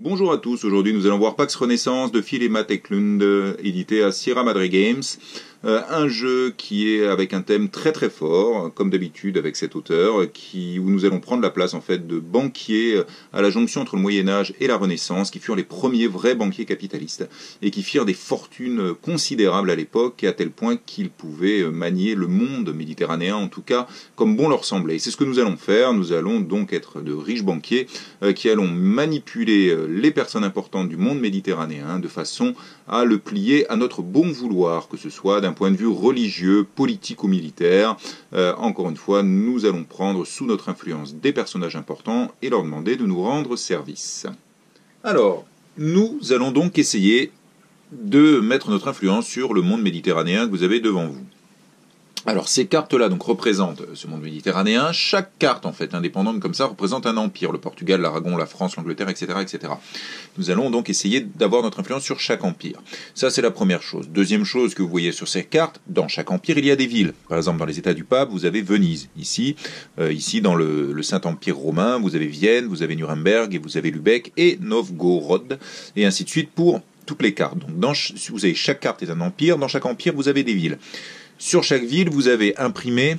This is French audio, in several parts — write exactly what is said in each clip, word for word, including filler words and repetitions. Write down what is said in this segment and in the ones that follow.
Bonjour à tous, aujourd'hui nous allons voir Pax Renaissance de Phil et Matt Eklund, édité à Sierra Madre Games. Euh, un jeu qui est avec un thème très très fort, comme d'habitude avec cet auteur, qui, où nous allons prendre la place en fait de banquiers à la jonction entre le Moyen-Âge et la Renaissance, qui furent les premiers vrais banquiers capitalistes, et qui firent des fortunes considérables à l'époque, à tel point qu'ils pouvaient manier le monde méditerranéen, en tout cas, comme bon leur semblait. Et c'est ce que nous allons faire, nous allons donc être de riches banquiers, euh, qui allons manipuler les personnes importantes du monde méditerranéen, de façon à le plier à notre bon vouloir, que ce soit d'un point de vue religieux, politique ou militaire. Euh, encore une fois, nous allons prendre sous notre influence des personnages importants et leur demander de nous rendre service. Alors, nous allons donc essayer de mettre notre influence sur le monde méditerranéen que vous avez devant vous. Alors ces cartes-là donc représentent ce monde méditerranéen. Chaque carte en fait indépendante comme ça représente un empire, le Portugal, l'Aragon, la France, l'Angleterre, et cetera, et cetera. Nous allons donc essayer d'avoir notre influence sur chaque empire. Ça c'est la première chose. Deuxième chose que vous voyez sur ces cartes, dans chaque empire il y a des villes. Par exemple dans les États du Pape vous avez Venise. Ici, euh, ici dans le, le Saint-Empire romain vous avez Vienne, vous avez Nuremberg et vous avez Lübeck et Novgorod et ainsi de suite pour toutes les cartes. Donc dans, vous avez chaque carte est un empire. Dans chaque empire vous avez des villes. Sur chaque ville, vous avez imprimé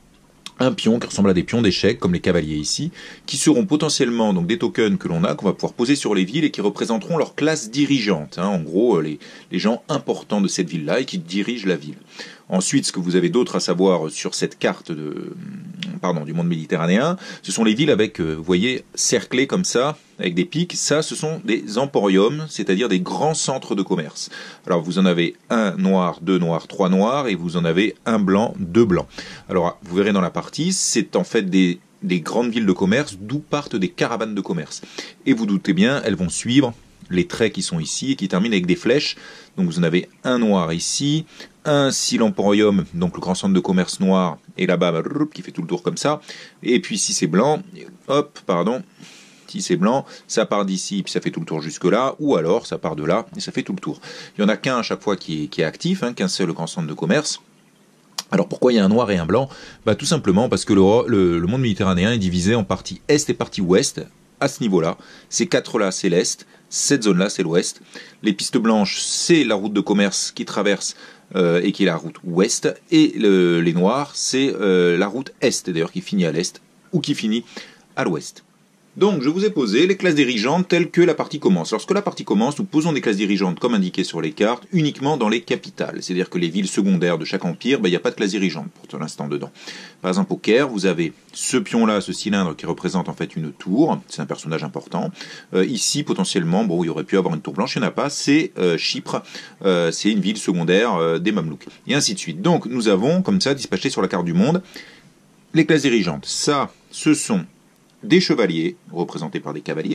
un pion qui ressemble à des pions d'échecs, comme les cavaliers ici, qui seront potentiellement donc des tokens que l'on a, qu'on va pouvoir poser sur les villes et qui représenteront leur classe dirigeante. Hein, en gros, les, les gens importants de cette ville-là et qui dirigent la ville. Ensuite, ce que vous avez d'autre à savoir sur cette carte de, pardon, du monde méditerranéen, ce sont les villes avec, vous voyez, cerclées comme ça, avec des pics. Ça, ce sont des emporiums, c'est-à-dire des grands centres de commerce. Alors, vous en avez un noir, deux noirs, trois noirs, et vous en avez un blanc, deux blancs. Alors, vous verrez dans la partie, c'est en fait des, des grandes villes de commerce d'où partent des caravanes de commerce. Et vous doutez bien, elles vont suivre les traits qui sont ici et qui terminent avec des flèches. Donc vous en avez un noir ici, un silemporium, donc le grand centre de commerce noir, et là-bas, qui fait tout le tour comme ça. Et puis si c'est blanc, hop, pardon, si c'est blanc, ça part d'ici, puis ça fait tout le tour jusque-là, ou alors ça part de là, et ça fait tout le tour. Il n'y en a qu'un à chaque fois qui est, qui est actif, hein, qu'un seul grand centre de commerce. Alors pourquoi il y a un noir et un blanc? Bah, tout simplement parce que le, le, le monde méditerranéen est divisé en partie est et partie ouest. À ce niveau-là, ces quatre-là, c'est l'est, cette zone-là, c'est l'ouest. Les pistes blanches, c'est la route de commerce qui traverse euh, et qui est la route ouest. Et le, les noirs, c'est euh, la route est, d'ailleurs, qui finit à l'est ou qui finit à l'ouest. Donc, je vous ai posé les classes dirigeantes telles que la partie commence. Lorsque la partie commence, nous posons des classes dirigeantes comme indiqué sur les cartes, uniquement dans les capitales. C'est-à-dire que les villes secondaires de chaque empire, ben, il n'y a pas de classe dirigeante pour l'instant dedans. Par exemple, au Caire, vous avez ce pion-là, ce cylindre qui représente en fait une tour. C'est un personnage important. Euh, ici, potentiellement, bon, il y aurait pu avoir une tour blanche, il n'y en a pas. C'est euh, Chypre. Euh, c'est une ville secondaire euh, des Mamelouks. Et ainsi de suite. Donc, nous avons, comme ça, dispatché sur la carte du monde, les classes dirigeantes. Ça, ce sont des chevaliers, représentés par des cavaliers.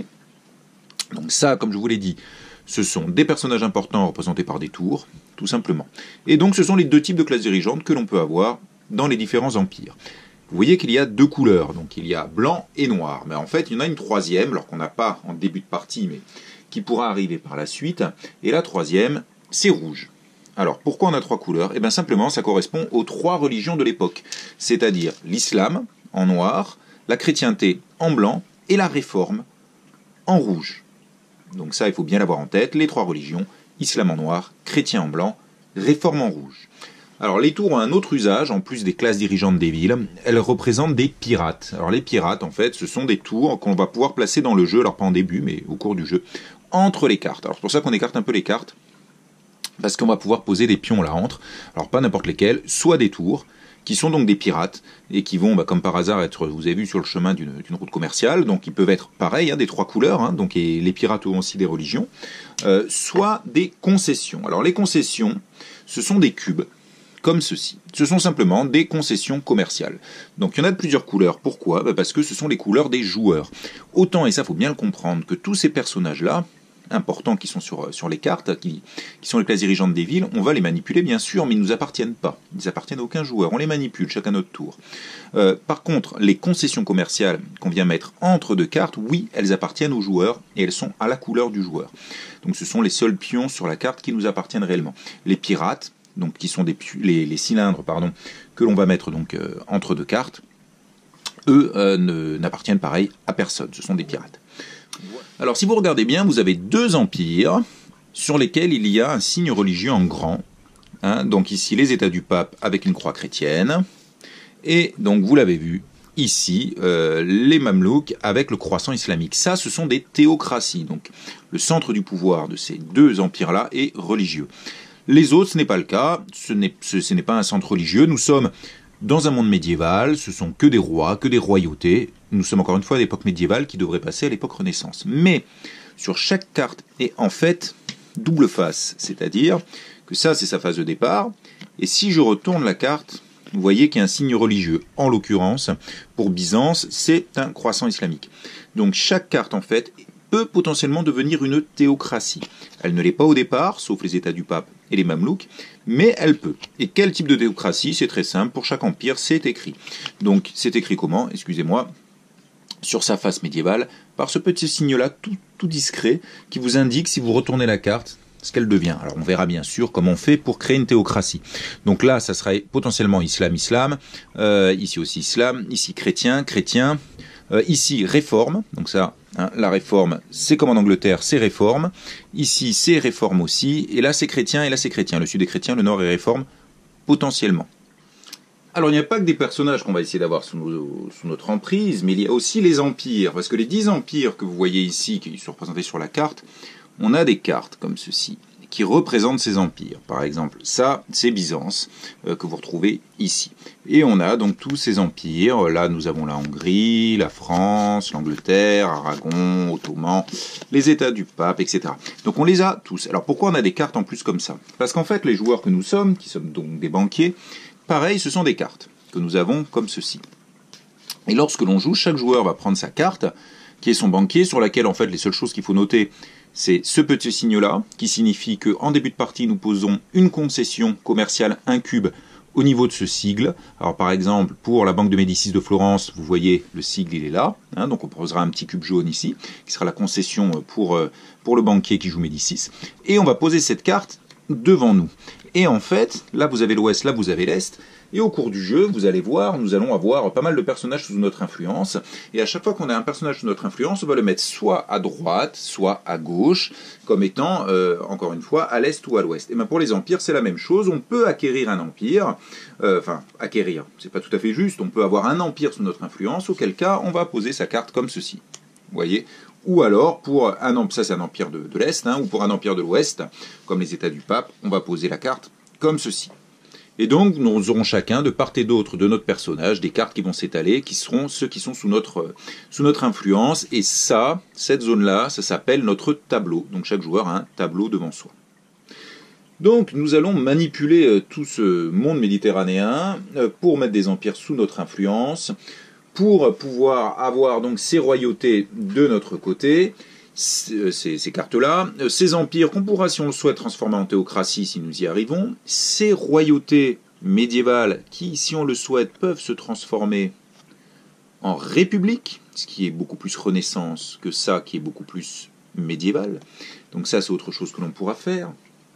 Donc ça, comme je vous l'ai dit, ce sont des personnages importants représentés par des tours, tout simplement. Et donc ce sont les deux types de classes dirigeantes que l'on peut avoir dans les différents empires. Vous voyez qu'il y a deux couleurs, donc il y a blanc et noir. Mais en fait, il y en a une troisième, alors qu'on n'a pas en début de partie, mais qui pourra arriver par la suite. Et la troisième, c'est rouge. Alors, pourquoi on a trois couleurs? Eh bien simplement, ça correspond aux trois religions de l'époque. C'est-à-dire l'islam, en noir, la chrétienté en blanc et la réforme en rouge. Donc ça, il faut bien l'avoir en tête, les trois religions, islam en noir, chrétien en blanc, réforme en rouge. Alors les tours ont un autre usage, en plus des classes dirigeantes des villes, elles représentent des pirates. Alors les pirates, en fait, ce sont des tours qu'on va pouvoir placer dans le jeu, alors pas en début, mais au cours du jeu, entre les cartes. Alors c'est pour ça qu'on écarte un peu les cartes, parce qu'on va pouvoir poser des pions là entre, alors pas n'importe lesquels, soit des tours, qui sont donc des pirates, et qui vont, bah, comme par hasard, être, vous avez vu, sur le chemin d'une route commerciale, donc ils peuvent être pareils, hein, des trois couleurs, hein, donc et les pirates ont aussi des religions, euh, soit des concessions. Alors les concessions, ce sont des cubes, comme ceci. Ce sont simplement des concessions commerciales. Donc il y en a de plusieurs couleurs. Pourquoi? Bah, parce que ce sont les couleurs des joueurs. Autant, et ça faut bien le comprendre, que tous ces personnages-là, importants qui sont sur, sur les cartes, qui, qui sont les classes dirigeantes des villes, on va les manipuler bien sûr, mais ils ne nous appartiennent pas. Ils appartiennent à aucun joueur, on les manipule chacun notre tour. Euh, par contre, les concessions commerciales qu'on vient mettre entre deux cartes, oui, elles appartiennent aux joueurs et elles sont à la couleur du joueur. Donc ce sont les seuls pions sur la carte qui nous appartiennent réellement. Les pirates, donc qui sont des, les, les cylindres pardon, que l'on va mettre donc, euh, entre deux cartes, eux euh, n'appartiennent pareil à personne, ce sont des pirates. Alors si vous regardez bien, vous avez deux empires sur lesquels il y a un signe religieux en grand. Hein, donc ici les États du pape avec une croix chrétienne. Et donc vous l'avez vu, ici, euh, les Mamelouks avec le croissant islamique. Ça, ce sont des théocraties. Donc, le centre du pouvoir de ces deux empires-là est religieux. Les autres, ce n'est pas le cas. Ce n'est, ce, ce n'est pas un centre religieux. Nous sommes dans un monde médiéval. Ce sont que des rois, que des royautés. Nous sommes encore une fois à l'époque médiévale qui devrait passer à l'époque Renaissance. Mais, sur chaque carte est en fait double face. C'est-à-dire que ça, c'est sa phase de départ. Et si je retourne la carte, vous voyez qu'il y a un signe religieux. En l'occurrence, pour Byzance, c'est un croissant islamique. Donc chaque carte, en fait, peut potentiellement devenir une théocratie. Elle ne l'est pas au départ, sauf les États du pape et les Mamelouks, mais elle peut. Et quel type de théocratie? C'est très simple, pour chaque empire, c'est écrit. Donc c'est écrit comment? Excusez-moi. Sur sa face médiévale, par ce petit signe-là, tout, tout discret, qui vous indique, si vous retournez la carte, ce qu'elle devient. Alors on verra bien sûr comment on fait pour créer une théocratie. Donc là, ça sera potentiellement islam, islam, euh, ici aussi islam, ici chrétien, chrétien, euh, ici réforme, donc ça, hein, la réforme, c'est comme en Angleterre, c'est réforme, ici c'est réforme aussi, et là c'est chrétien, et là c'est chrétien, le sud est chrétien, le nord est réforme, potentiellement. Alors il n'y a pas que des personnages qu'on va essayer d'avoir sous, nos, sous notre emprise, mais il y a aussi les empires, parce que les dix empires que vous voyez ici, qui sont représentés sur la carte, on a des cartes comme ceci, qui représentent ces empires. Par exemple, ça, c'est Byzance, euh, que vous retrouvez ici. Et on a donc tous ces empires. Là, nous avons la Hongrie, la France, l'Angleterre, Aragon, Ottoman, les États du pape, et cetera. Donc on les a tous. Alors pourquoi on a des cartes en plus comme ça? Parce qu'en fait, les joueurs que nous sommes, qui sommes donc des banquiers, pareil, ce sont des cartes que nous avons comme ceci. Et lorsque l'on joue, chaque joueur va prendre sa carte, qui est son banquier, sur laquelle, en fait, les seules choses qu'il faut noter, c'est ce petit signe-là, qui signifie qu'en début de partie, nous posons une concession commerciale, un cube, au niveau de ce sigle. Alors par exemple, pour la Banque de Médicis de Florence, vous voyez, le sigle, il est là. Hein, donc on posera un petit cube jaune ici, qui sera la concession pour, pour le banquier qui joue Médicis. Et on va poser cette carte devant nous. Et en fait, là vous avez l'ouest, là vous avez l'est. Et au cours du jeu, vous allez voir, nous allons avoir pas mal de personnages sous notre influence. Et à chaque fois qu'on a un personnage sous notre influence, on va le mettre soit à droite, soit à gauche, comme étant, euh, encore une fois, à l'est ou à l'ouest. Et bien pour les empires, c'est la même chose. On peut acquérir un empire, euh, enfin, acquérir, c'est pas tout à fait juste. On peut avoir un empire sous notre influence, auquel cas, on va poser sa carte comme ceci. Vous voyez ? Ou alors, pour un empire, ça c'est un empire de, de l'Est, hein, ou pour un empire de l'Ouest, comme les États du pape, on va poser la carte comme ceci. Et donc, nous aurons chacun, de part et d'autre de notre personnage, des cartes qui vont s'étaler, qui seront ceux qui sont sous notre, sous notre influence. Et ça, cette zone-là, ça s'appelle notre tableau. Donc chaque joueur a un tableau devant soi. Donc nous allons manipuler euh, tout ce monde méditerranéen euh, pour mettre des empires sous notre influence, pour pouvoir avoir donc ces royautés de notre côté, ces, ces cartes-là, ces empires qu'on pourra, si on le souhaite, transformer en théocratie si nous y arrivons, ces royautés médiévales qui, si on le souhaite, peuvent se transformer en république, ce qui est beaucoup plus Renaissance que ça, qui est beaucoup plus médiéval. Donc ça, c'est autre chose que l'on pourra faire.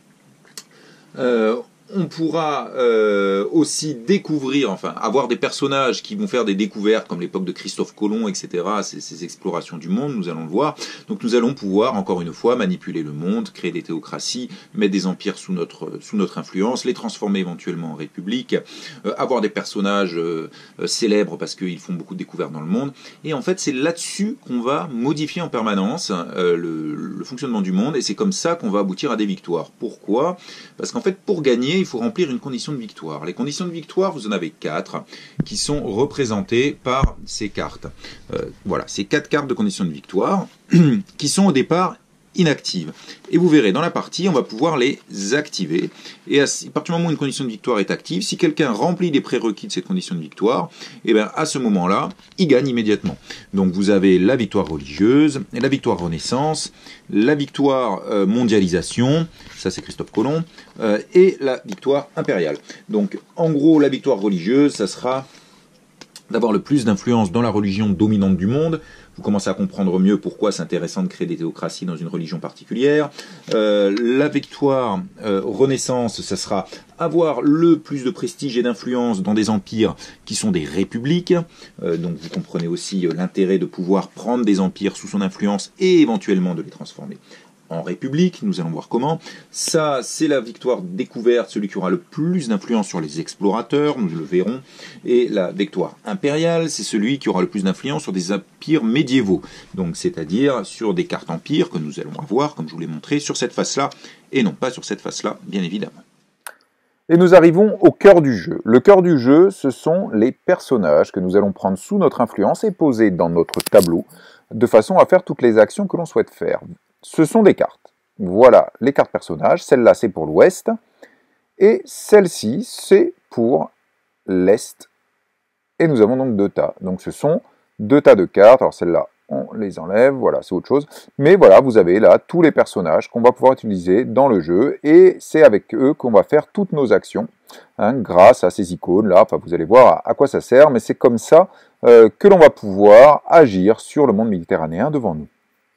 Euh, on pourra euh, aussi découvrir, enfin, avoir des personnages qui vont faire des découvertes, comme l'époque de Christophe Colomb, et cetera, ces, ces explorations du monde, nous allons le voir. Donc nous allons pouvoir, encore une fois, manipuler le monde, créer des théocraties, mettre des empires sous notre, sous notre influence, les transformer éventuellement en république, euh, avoir des personnages euh, euh, célèbres parce qu'ils font beaucoup de découvertes dans le monde. Et en fait, c'est là-dessus qu'on va modifier en permanence euh, le, le fonctionnement du monde, et c'est comme ça qu'on va aboutir à des victoires. Pourquoi ? Parce qu'en fait, pour gagner, il faut remplir une condition de victoire. Les conditions de victoire, vous en avez quatre, qui sont représentées par ces cartes. Euh, voilà, ces quatre cartes de conditions de victoire, qui sont au départ inactives. Et vous verrez, dans la partie, on va pouvoir les activer. Et à partir du moment où une condition de victoire est active, si quelqu'un remplit les prérequis de cette condition de victoire, et bien à ce moment-là, il gagne immédiatement. Donc vous avez la victoire religieuse, la victoire renaissance, la victoire euh, mondialisation, ça c'est Christophe Colomb, euh, et la victoire impériale. Donc en gros, la victoire religieuse, ça sera d'avoir le plus d'influence dans la religion dominante du monde, vous commencez à comprendre mieux pourquoi c'est intéressant de créer des théocraties dans une religion particulière. Euh, la victoire euh, Renaissance, ça sera avoir le plus de prestige et d'influence dans des empires qui sont des républiques. Euh, donc vous comprenez aussi euh, l'intérêt de pouvoir prendre des empires sous son influence et éventuellement de les transformer en république. Nous allons voir comment. Ça, c'est la victoire découverte, celui qui aura le plus d'influence sur les explorateurs, nous le verrons. Et la victoire impériale, c'est celui qui aura le plus d'influence sur des empires médiévaux. Donc, c'est-à-dire sur des cartes empires que nous allons avoir, comme je vous l'ai montré, sur cette face-là, et non pas sur cette face-là, bien évidemment. Et nous arrivons au cœur du jeu. Le cœur du jeu, ce sont les personnages que nous allons prendre sous notre influence et poser dans notre tableau, de façon à faire toutes les actions que l'on souhaite faire. Ce sont des cartes. Voilà les cartes personnages. Celle-là, c'est pour l'ouest. Et celle-ci, c'est pour l'est. Et nous avons donc deux tas. Donc ce sont deux tas de cartes. Alors celle-là, on les enlève. Voilà, c'est autre chose. Mais voilà, vous avez là tous les personnages qu'on va pouvoir utiliser dans le jeu. Et c'est avec eux qu'on va faire toutes nos actions. Hein, grâce à ces icônes-là. Enfin, vous allez voir à quoi ça sert. Mais c'est comme ça euh, que l'on va pouvoir agir sur le monde méditerranéen devant nous.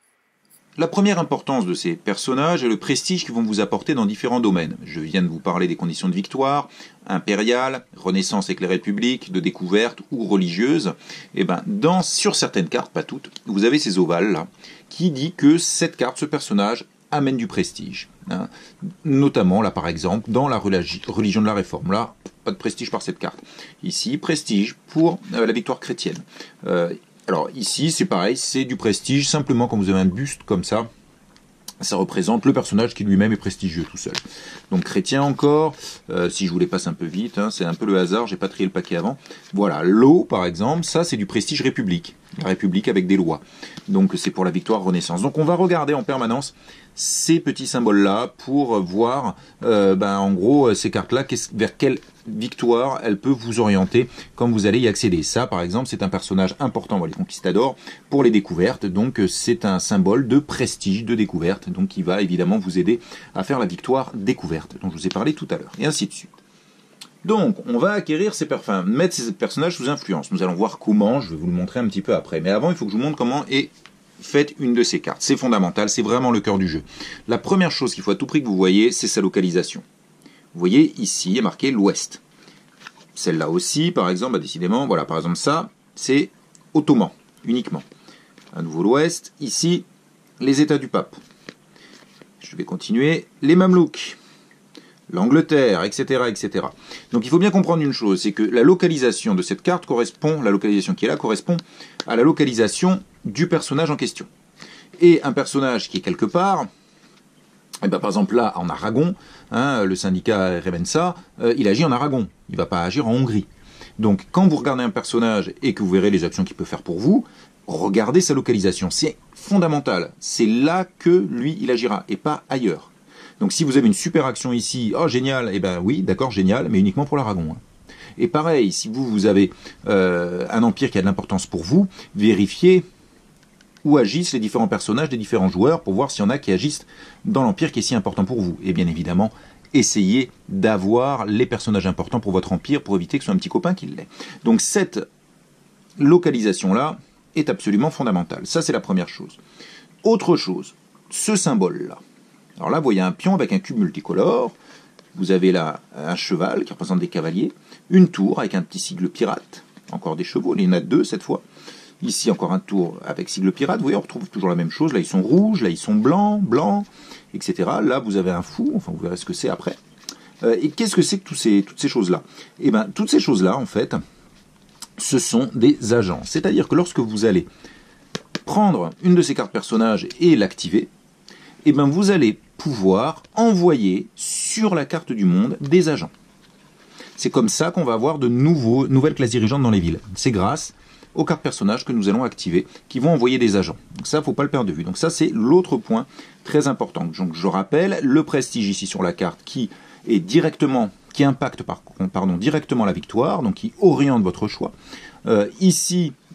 La première importance de ces personnages est le prestige qu'ils vont vous apporter dans différents domaines. Je viens de vous parler des conditions de victoire, impériale, renaissance avec les républiques, de découverte ou religieuse. Et ben, dans, sur certaines cartes, pas toutes, vous avez ces ovales-là, qui dit que cette carte, ce personnage, amène du prestige. Hein. Notamment, là par exemple, dans la religion de la Réforme. Là, pas de prestige par cette carte. Ici, prestige pour euh, la victoire chrétienne. Euh, Alors ici, c'est pareil, c'est du prestige, simplement quand vous avez un buste comme ça, ça représente le personnage qui lui-même est prestigieux tout seul. Donc chrétien encore, euh, si je vous les passe un peu vite, hein, c'est un peu le hasard, j'ai pas trié le paquet avant. Voilà, l'eau par exemple, ça c'est du prestige république, la république avec des lois. Donc c'est pour la victoire Renaissance. Donc on va regarder en permanence ces petits symboles-là pour voir, euh, ben, en gros, ces cartes-là, vers quelle victoire elle peut vous orienter quand vous allez y accéder. Ça, par exemple, c'est un personnage important, voilà, les conquistadors, pour les découvertes. Donc, c'est un symbole de prestige, de découverte, donc qui va évidemment vous aider à faire la victoire découverte, dont je vous ai parlé tout à l'heure, et ainsi de suite. Donc, on va acquérir ces enfin, mettre ces personnages sous influence. Nous allons voir comment, je vais vous le montrer un petit peu après. Mais avant, il faut que je vous montre comment est faite une de ces cartes. C'est fondamental, c'est vraiment le cœur du jeu. La première chose qu'il faut à tout prix que vous voyez, c'est sa localisation. Vous voyez, ici, il est marqué l'ouest. Celle-là aussi, par exemple, bah, décidément, voilà, par exemple, ça, c'est ottoman, uniquement. À nouveau l'ouest. Ici, les États du pape. Je vais continuer. Les Mamelouks. L'Angleterre, et cetera, et cetera. Donc il faut bien comprendre une chose, c'est que la localisation de cette carte correspond, la localisation qui est là correspond à la localisation du personnage en question. Et un personnage qui est quelque part, eh ben, par exemple là en Aragon, hein, le syndicat Revensa, euh, il agit en Aragon, il ne va pas agir en Hongrie. Donc quand vous regardez un personnage et que vous verrez les actions qu'il peut faire pour vous, regardez sa localisation, c'est fondamental, c'est là que lui il agira et pas ailleurs. Donc si vous avez une super action ici, oh génial, eh ben oui, d'accord, génial, mais uniquement pour l'Aragon. Hein. Et pareil, si vous, vous avez euh, un empire qui a de l'importance pour vous, vérifiez où agissent les différents personnages des différents joueurs pour voir s'il y en a qui agissent dans l'empire qui est si important pour vous. Et bien évidemment, essayez d'avoir les personnages importants pour votre empire pour éviter que ce soit un petit copain qui l'ait. Donc cette localisation-là est absolument fondamentale. Ça, c'est la première chose. Autre chose, ce symbole-là. Alors là, vous voyez un pion avec un cube multicolore. Vous avez là un cheval qui représente des cavaliers, une tour avec un petit sigle pirate, encore des chevaux, il y en a deux cette fois. Ici, encore un tour avec sigle pirate. Vous voyez, on retrouve toujours la même chose. Là, ils sont rouges, là, ils sont blancs, blancs, et cetera. Là, vous avez un fou. Enfin, vous verrez ce que c'est après. Euh, et qu'est-ce que c'est que tous ces, toutes ces choses-là? Eh bien, toutes ces choses-là, en fait, ce sont des agents. C'est-à-dire que lorsque vous allez prendre une de ces cartes personnages et l'activer, eh bien, vous allez pouvoir envoyer sur la carte du monde des agents. C'est comme ça qu'on va avoir de nouveaux, nouvelles classes dirigeantes dans les villes. C'est grâce aux cartes personnages que nous allons activer, qui vont envoyer des agents. Donc ça, il ne faut pas le perdre de vue. Donc ça, c'est l'autre point très important. Donc je rappelle, le prestige ici sur la carte qui est directement, qui impacte par, pardon, directement la victoire, donc qui oriente votre choix. Euh, ici,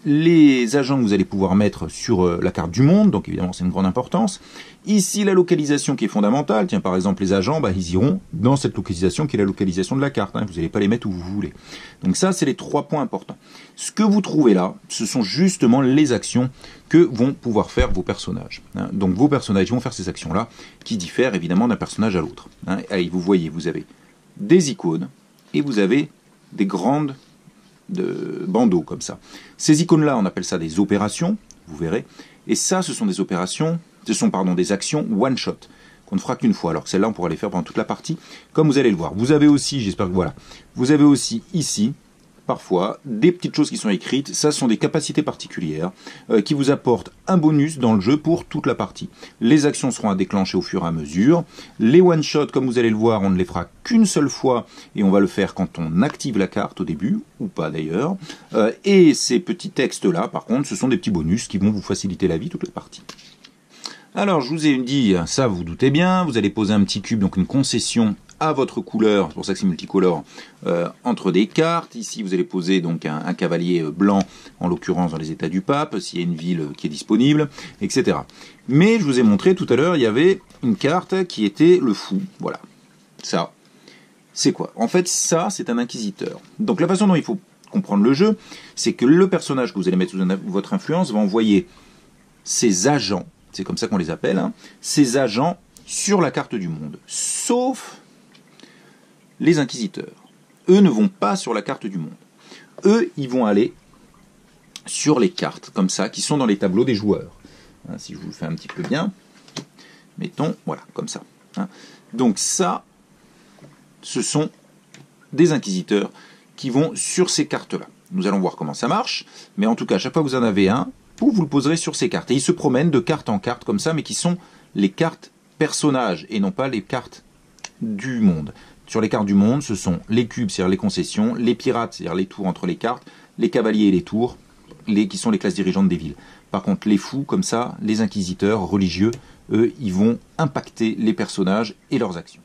les agents que vous allez pouvoir mettre sur euh, la carte du monde, donc évidemment c'est une grande importance. Ici la localisation qui est fondamentale, tiens par exemple les agents, bah, ils iront dans cette localisation qui est la localisation de la carte, hein. Vous n'allez pas les mettre où vous voulez. Donc ça c'est les trois points importants. Ce que vous trouvez là, ce sont justement les actions que vont pouvoir faire vos personnages, hein. Donc vos personnages vont faire ces actions-là, qui diffèrent évidemment d'un personnage à l'autre, hein. Allez, vous voyez, vous avez des icônes, et vous avez des grandes de bandeaux comme ça. Ces icônes-là, on appelle ça des opérations, vous verrez. Et ça, ce sont des opérations, ce sont pardon des actions one shot qu'on ne fera qu'une fois. Alors celles-là, on pourra les faire pendant toute la partie, comme vous allez le voir. Vous avez aussi, j'espère que voilà, vous avez aussi ici, parfois, des petites choses qui sont écrites. Ça sont des capacités particulières euh, qui vous apportent un bonus dans le jeu pour toute la partie. Les actions seront à déclencher au fur et à mesure. Les one-shots, comme vous allez le voir, on ne les fera qu'une seule fois et on va le faire quand on active la carte au début, ou pas d'ailleurs. Euh, et ces petits textes-là, par contre, ce sont des petits bonus qui vont vous faciliter la vie toute la partie. Alors, je vous ai dit, ça vous doutez bien, vous allez poser un petit cube, donc une concession à votre couleur, c'est pour ça que c'est multicolore, euh, entre des cartes. Ici, vous allez poser donc un, un cavalier blanc, en l'occurrence dans les états du pape, s'il y a une ville qui est disponible, et cetera. Mais je vous ai montré tout à l'heure, il y avait une carte qui était le fou. Voilà. Ça, c'est quoi? En fait, ça, c'est un inquisiteur. Donc la façon dont il faut comprendre le jeu, c'est que le personnage que vous allez mettre sous votre influence va envoyer ses agents, c'est comme ça qu'on les appelle, hein, ses agents sur la carte du monde. Sauf les inquisiteurs. Eux ne vont pas sur la carte du monde. Eux, ils vont aller sur les cartes, comme ça, qui sont dans les tableaux des joueurs. Hein, si je vous le fais un petit peu bien, mettons, voilà, comme ça. Hein. Donc ça, ce sont des inquisiteurs qui vont sur ces cartes-là. Nous allons voir comment ça marche, mais en tout cas, à chaque fois que vous en avez un, vous, vous le poserez sur ces cartes. Et ils se promènent de carte en carte, comme ça, mais qui sont les cartes personnages, et non pas les cartes du monde. Sur les cartes du monde, ce sont les cubes, c'est-à-dire les concessions, les pirates, c'est-à-dire les tours entre les cartes, les cavaliers et les tours, les, qui sont les classes dirigeantes des villes. Par contre, les fous, comme ça, les inquisiteurs religieux, eux, ils vont impacter les personnages et leurs actions.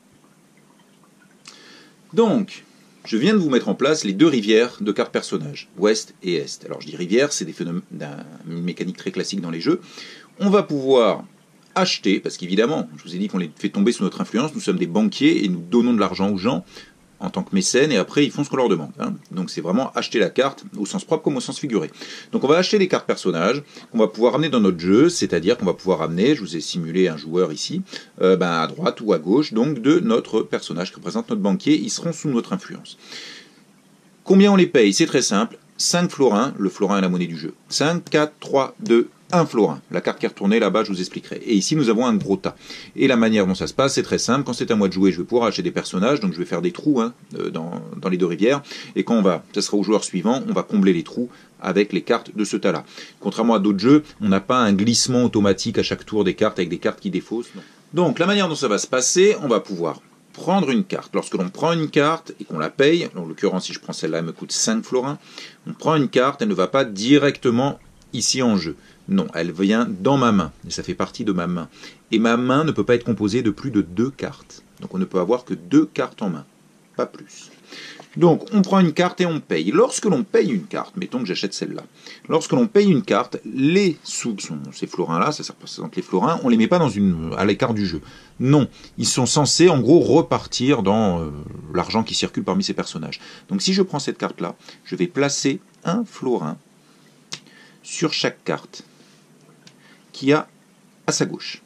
Donc, je viens de vous mettre en place les deux rivières de cartes personnages, ouest et est. Alors je dis rivière, c'est des phénomènes d'une mécanique très classique dans les jeux. On va pouvoir acheter, parce qu'évidemment, je vous ai dit qu'on les fait tomber sous notre influence, nous sommes des banquiers et nous donnons de l'argent aux gens en tant que mécènes, et après ils font ce qu'on leur demande. Hein. Donc c'est vraiment acheter la carte, au sens propre comme au sens figuré. Donc on va acheter des cartes personnages, qu'on va pouvoir amener dans notre jeu, c'est-à-dire qu'on va pouvoir amener, je vous ai simulé un joueur ici, euh, ben à droite ou à gauche, donc de notre personnage qui représente notre banquier, ils seront sous notre influence. Combien on les paye? C'est très simple, cinq florins, le florin est la monnaie du jeu. cinq, quatre, trois, deux, un florin. La carte qui est retournée là-bas, je vous expliquerai. Et ici, nous avons un gros tas. Et la manière dont ça se passe, c'est très simple. Quand c'est à moi de jouer, je vais pouvoir acheter des personnages, donc je vais faire des trous hein, dans, dans les deux rivières. Et quand on va, ça sera au joueur suivant, on va combler les trous avec les cartes de ce tas-là. Contrairement à d'autres jeux, on n'a pas un glissement automatique à chaque tour des cartes avec des cartes qui défaussent. Non. Donc la manière dont ça va se passer, on va pouvoir prendre une carte. Lorsque l'on prend une carte et qu'on la paye, en l'occurrence si je prends celle-là, elle me coûte cinq florins, on prend une carte, elle ne va pas directement ici en jeu. Non, elle vient dans ma main, et ça fait partie de ma main. Et ma main ne peut pas être composée de plus de deux cartes. Donc on ne peut avoir que deux cartes en main, pas plus. Donc on prend une carte et on paye. Lorsque l'on paye une carte, mettons que j'achète celle-là, lorsque l'on paye une carte, les sous, qui sont ces florins-là, ça représente les florins, on ne les met pas dans une, à l'écart du jeu. Non, ils sont censés en gros repartir dans euh, l'argent qui circule parmi ces personnages. Donc si je prends cette carte-là, je vais placer un florin sur chaque carte qui a à sa gauche.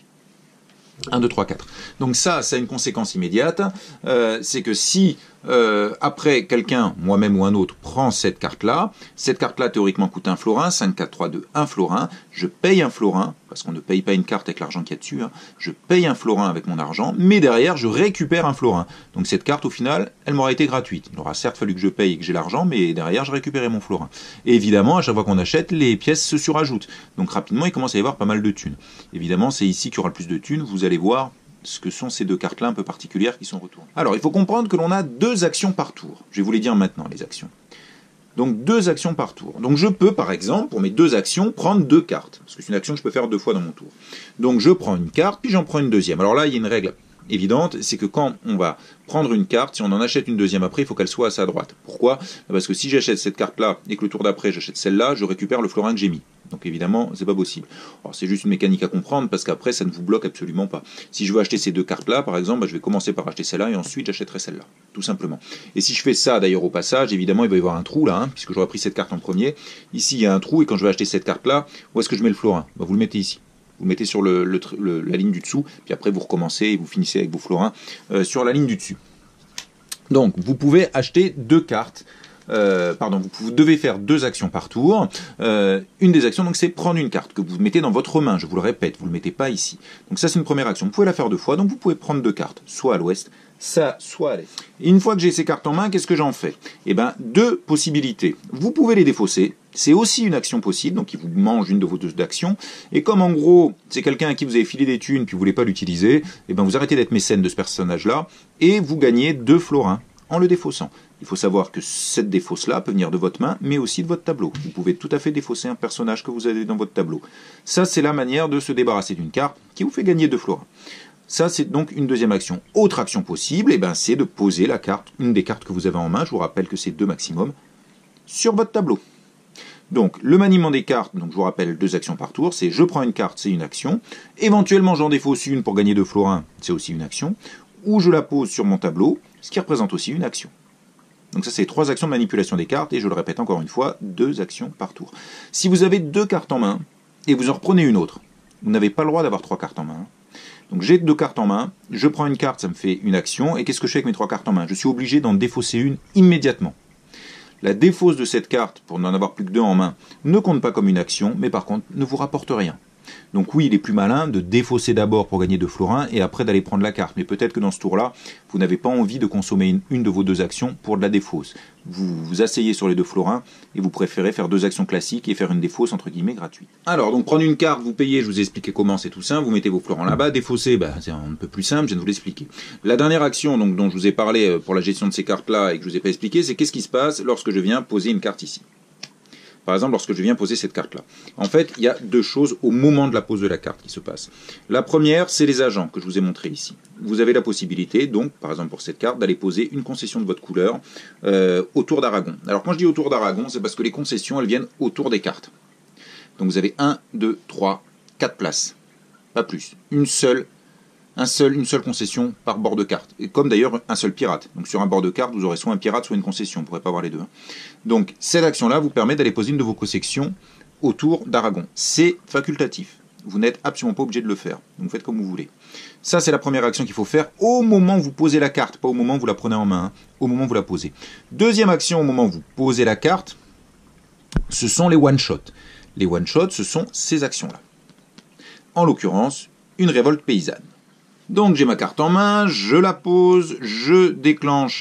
un, deux, trois, quatre. Donc ça, ça a une conséquence immédiate, euh, c'est que si euh, après quelqu'un, moi-même ou un autre, prend cette carte-là, cette carte-là théoriquement coûte un florin, cinq, quatre, trois, deux, un florin, je paye un florin, parce qu'on ne paye pas une carte avec l'argent qu'il y a dessus, hein, je paye un florin avec mon argent, mais derrière je récupère un florin. Donc cette carte au final, elle m'aura été gratuite. Il aura certes fallu que je paye et que j'ai l'argent, mais derrière je récupérais mon florin. Et évidemment, à chaque fois qu'on achète, les pièces se surajoutent. Donc rapidement, il commence à y avoir pas mal de thunes. Évidemment, c'est ici qu'il y aura le plus de thunes, vous allez voir ce que sont ces deux cartes-là un peu particulières qui sont retournées. Alors, il faut comprendre que l'on a deux actions par tour. Je vais vous les dire maintenant, les actions. Donc, deux actions par tour. Donc, je peux, par exemple, pour mes deux actions, prendre deux cartes. Parce que c'est une action que je peux faire deux fois dans mon tour. Donc, je prends une carte, puis j'en prends une deuxième. Alors là, il y a une règle évidente, c'est que quand on va prendre une carte, si on en achète une deuxième après, il faut qu'elle soit à sa droite. Pourquoi? Parce que si j'achète cette carte-là et que le tour d'après j'achète celle-là, je récupère le florin que j'ai mis. Donc évidemment, c'est pas possible. Alors c'est juste une mécanique à comprendre parce qu'après ça ne vous bloque absolument pas. Si je veux acheter ces deux cartes-là, par exemple, bah, je vais commencer par acheter celle-là et ensuite j'achèterai celle-là, tout simplement. Et si je fais ça d'ailleurs au passage, évidemment il va y avoir un trou là, hein, puisque j'aurais pris cette carte en premier. Ici il y a un trou et quand je vais acheter cette carte-là, où est-ce que je mets le florin? Bah, vous le mettez ici. Vous le mettez sur le, le, le, la ligne du dessous, puis après vous recommencez et vous finissez avec vos florins euh, sur la ligne du dessus. Donc vous pouvez acheter deux cartes. Euh, pardon, vous, vous devez faire deux actions par tour. Euh, une des actions, donc, c'est prendre une carte que vous mettez dans votre main. Je vous le répète, vous ne le mettez pas ici. Donc ça, c'est une première action. Vous pouvez la faire deux fois. Donc vous pouvez prendre deux cartes, soit à l'ouest, ça, soit à l'est. Et une fois que j'ai ces cartes en main, qu'est-ce que j'en fais? Eh bien, deux possibilités. Vous pouvez les défausser. C'est aussi une action possible, donc il vous mange une de vos deux actions. Et comme en gros, c'est quelqu'un à qui vous avez filé des thunes puis vous ne voulez pas l'utiliser, eh bien vous arrêtez d'être mécène de ce personnage-là et vous gagnez deux florins en le défaussant. Il faut savoir que cette défausse-là peut venir de votre main, mais aussi de votre tableau. Vous pouvez tout à fait défausser un personnage que vous avez dans votre tableau. Ça, c'est la manière de se débarrasser d'une carte qui vous fait gagner deux florins. Ça, c'est donc une deuxième action. Autre action possible, eh ben, c'est de poser la carte, une des cartes que vous avez en main, je vous rappelle que c'est deux maximum, sur votre tableau. Donc, le maniement des cartes, donc je vous rappelle deux actions par tour, c'est je prends une carte, c'est une action. Éventuellement, j'en défausse une pour gagner deux florins, c'est aussi une action. Ou je la pose sur mon tableau, ce qui représente aussi une action. Donc ça, c'est trois actions de manipulation des cartes, et je le répète encore une fois, deux actions par tour. Si vous avez deux cartes en main, et vous en reprenez une autre, vous n'avez pas le droit d'avoir trois cartes en main. Donc j'ai deux cartes en main, je prends une carte, ça me fait une action, et qu'est-ce que je fais avec mes trois cartes en main? Je suis obligé d'en défausser une immédiatement. La défausse de cette carte, pour n'en avoir plus que deux en main, ne compte pas comme une action, mais par contre ne vous rapporte rien. Donc oui, il est plus malin de défausser d'abord pour gagner deux florins et après d'aller prendre la carte. Mais peut-être que dans ce tour-là, vous n'avez pas envie de consommer une, une de vos deux actions pour de la défausse. Vous vous asseyez sur les deux florins et vous préférez faire deux actions classiques et faire une défausse entre guillemets gratuite. Alors, donc prendre une carte, vous payez, je vous ai expliqué comment, c'est tout simple, vous mettez vos florins là-bas. Défausser, bah, c'est un peu plus simple, je viens de vous l'expliquer. La dernière action donc, dont je vous ai parlé pour la gestion de ces cartes-là et que je vous ai pas expliqué, c'est qu'est-ce qui se passe lorsque je viens poser une carte ici. Par exemple, lorsque je viens poser cette carte-là. En fait, il y a deux choses au moment de la pose de la carte qui se passent. La première, c'est les agents que je vous ai montrés ici. Vous avez la possibilité, donc, par exemple pour cette carte, d'aller poser une concession de votre couleur euh, autour d'Aragon. Alors quand je dis autour d'Aragon, c'est parce que les concessions, elles viennent autour des cartes. Donc vous avez un, deux, trois, quatre places. Pas plus. Une seule Un seul, une seule concession par bord de carte. Et comme d'ailleurs un seul pirate. Donc sur un bord de carte, vous aurez soit un pirate, soit une concession. Vous ne pourrez pas avoir les deux. Hein. Donc cette action-là vous permet d'aller poser une de vos concessions autour d'Aragon. C'est facultatif. Vous n'êtes absolument pas obligé de le faire. Vous faites comme vous voulez. Ça, c'est la première action qu'il faut faire au moment où vous posez la carte. Pas au moment où vous la prenez en main. Hein. Au moment où vous la posez. Deuxième action, au moment où vous posez la carte, ce sont les one-shots. Les one-shots, ce sont ces actions-là. En l'occurrence, une révolte paysanne. Donc j'ai ma carte en main, je la pose, je déclenche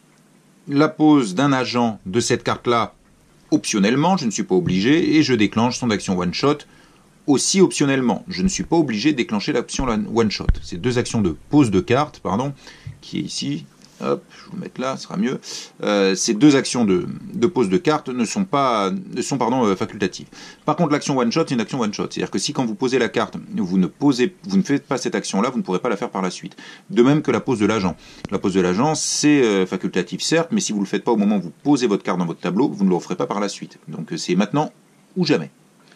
la pose d'un agent de cette carte-là optionnellement, je ne suis pas obligé, et je déclenche son action one-shot aussi optionnellement. Je ne suis pas obligé de déclencher l'action one-shot. C'est deux actions de pose de carte, pardon, qui est ici. Hop, je vais vous le mettre là, ce sera mieux. Euh, ces deux actions de, de pose de carte ne sont pas, ne sont pardon euh, facultatives. Par contre, l'action one shot, c'est une action one shot. C'est-à-dire que si quand vous posez la carte, vous ne posez, vous ne faites pas cette action-là, vous ne pourrez pas la faire par la suite. De même que la pose de l'agent. La pose de l'agent, c'est euh, facultatif certes, mais si vous ne le faites pas au moment où vous posez votre carte dans votre tableau, vous ne le referez pas par la suite. Donc c'est maintenant ou jamais.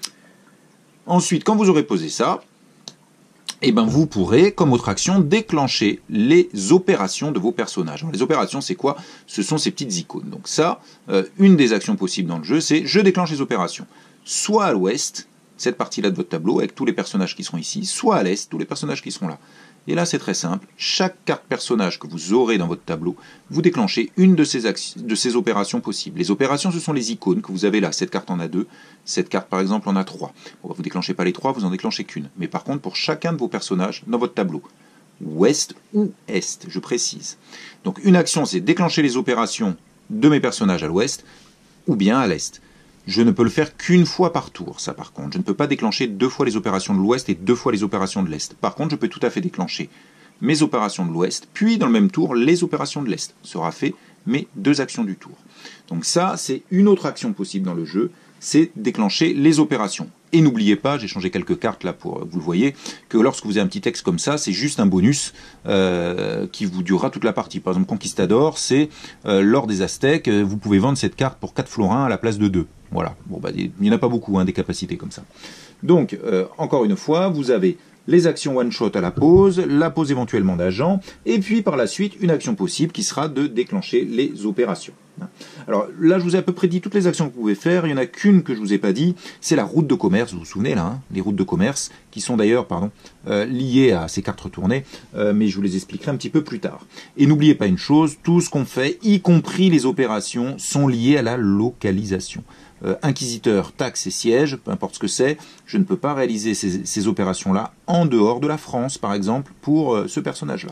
Ensuite, quand vous aurez posé ça, et eh ben vous pourrez, comme autre action, déclencher les opérations de vos personnages. Alors, les opérations, c'est quoi? Ce sont ces petites icônes. Donc ça, euh, une des actions possibles dans le jeu, c'est je déclenche les opérations. Soit à l'ouest, cette partie-là de votre tableau, avec tous les personnages qui seront ici, soit à l'est, tous les personnages qui seront là. Et là, c'est très simple. Chaque carte personnage que vous aurez dans votre tableau, vous déclenchez une de ces, de ces opérations possibles. Les opérations, ce sont les icônes que vous avez là. Cette carte en a deux. Cette carte, par exemple, en a trois. Bon, vous ne déclenchez pas les trois, vous en déclenchez qu'une. Mais par contre, pour chacun de vos personnages dans votre tableau, ouest ou est, je précise. Donc, une action, c'est déclencher les opérations de mes personnages à l'ouest ou bien à l'est. Je ne peux le faire qu'une fois par tour, ça par contre. Je ne peux pas déclencher deux fois les opérations de l'ouest et deux fois les opérations de l'est. Par contre, je peux tout à fait déclencher mes opérations de l'ouest, puis dans le même tour, les opérations de l'est. Ce sera fait mes deux actions du tour. Donc ça, c'est une autre action possible dans le jeu, c'est déclencher les opérations. Et n'oubliez pas, j'ai changé quelques cartes là pour vous le voyez, que lorsque vous avez un petit texte comme ça, c'est juste un bonus euh, qui vous durera toute la partie. Par exemple, Conquistador, c'est euh, l'or des Aztèques, vous pouvez vendre cette carte pour quatre florins à la place de deux. Voilà, bon bah il n'y en a pas beaucoup hein, des capacités comme ça. Donc, euh, encore une fois, vous avez les actions one-shot à la pause, la pause éventuellement d'agent, et puis par la suite, une action possible qui sera de déclencher les opérations. Alors là, je vous ai à peu près dit toutes les actions que vous pouvez faire, il n'y en a qu'une que je vous ai pas dit, c'est la route de commerce, vous vous souvenez là, hein, les routes de commerce, qui sont d'ailleurs, pardon, euh, liées à ces cartes retournées, euh, mais je vous les expliquerai un petit peu plus tard. Et n'oubliez pas une chose, tout ce qu'on fait, y compris les opérations, sont liés à la localisation. Euh, inquisiteur, taxe et siège, peu importe ce que c'est, je ne peux pas réaliser ces, ces opérations-là en dehors de la France, par exemple, pour euh, ce personnage-là.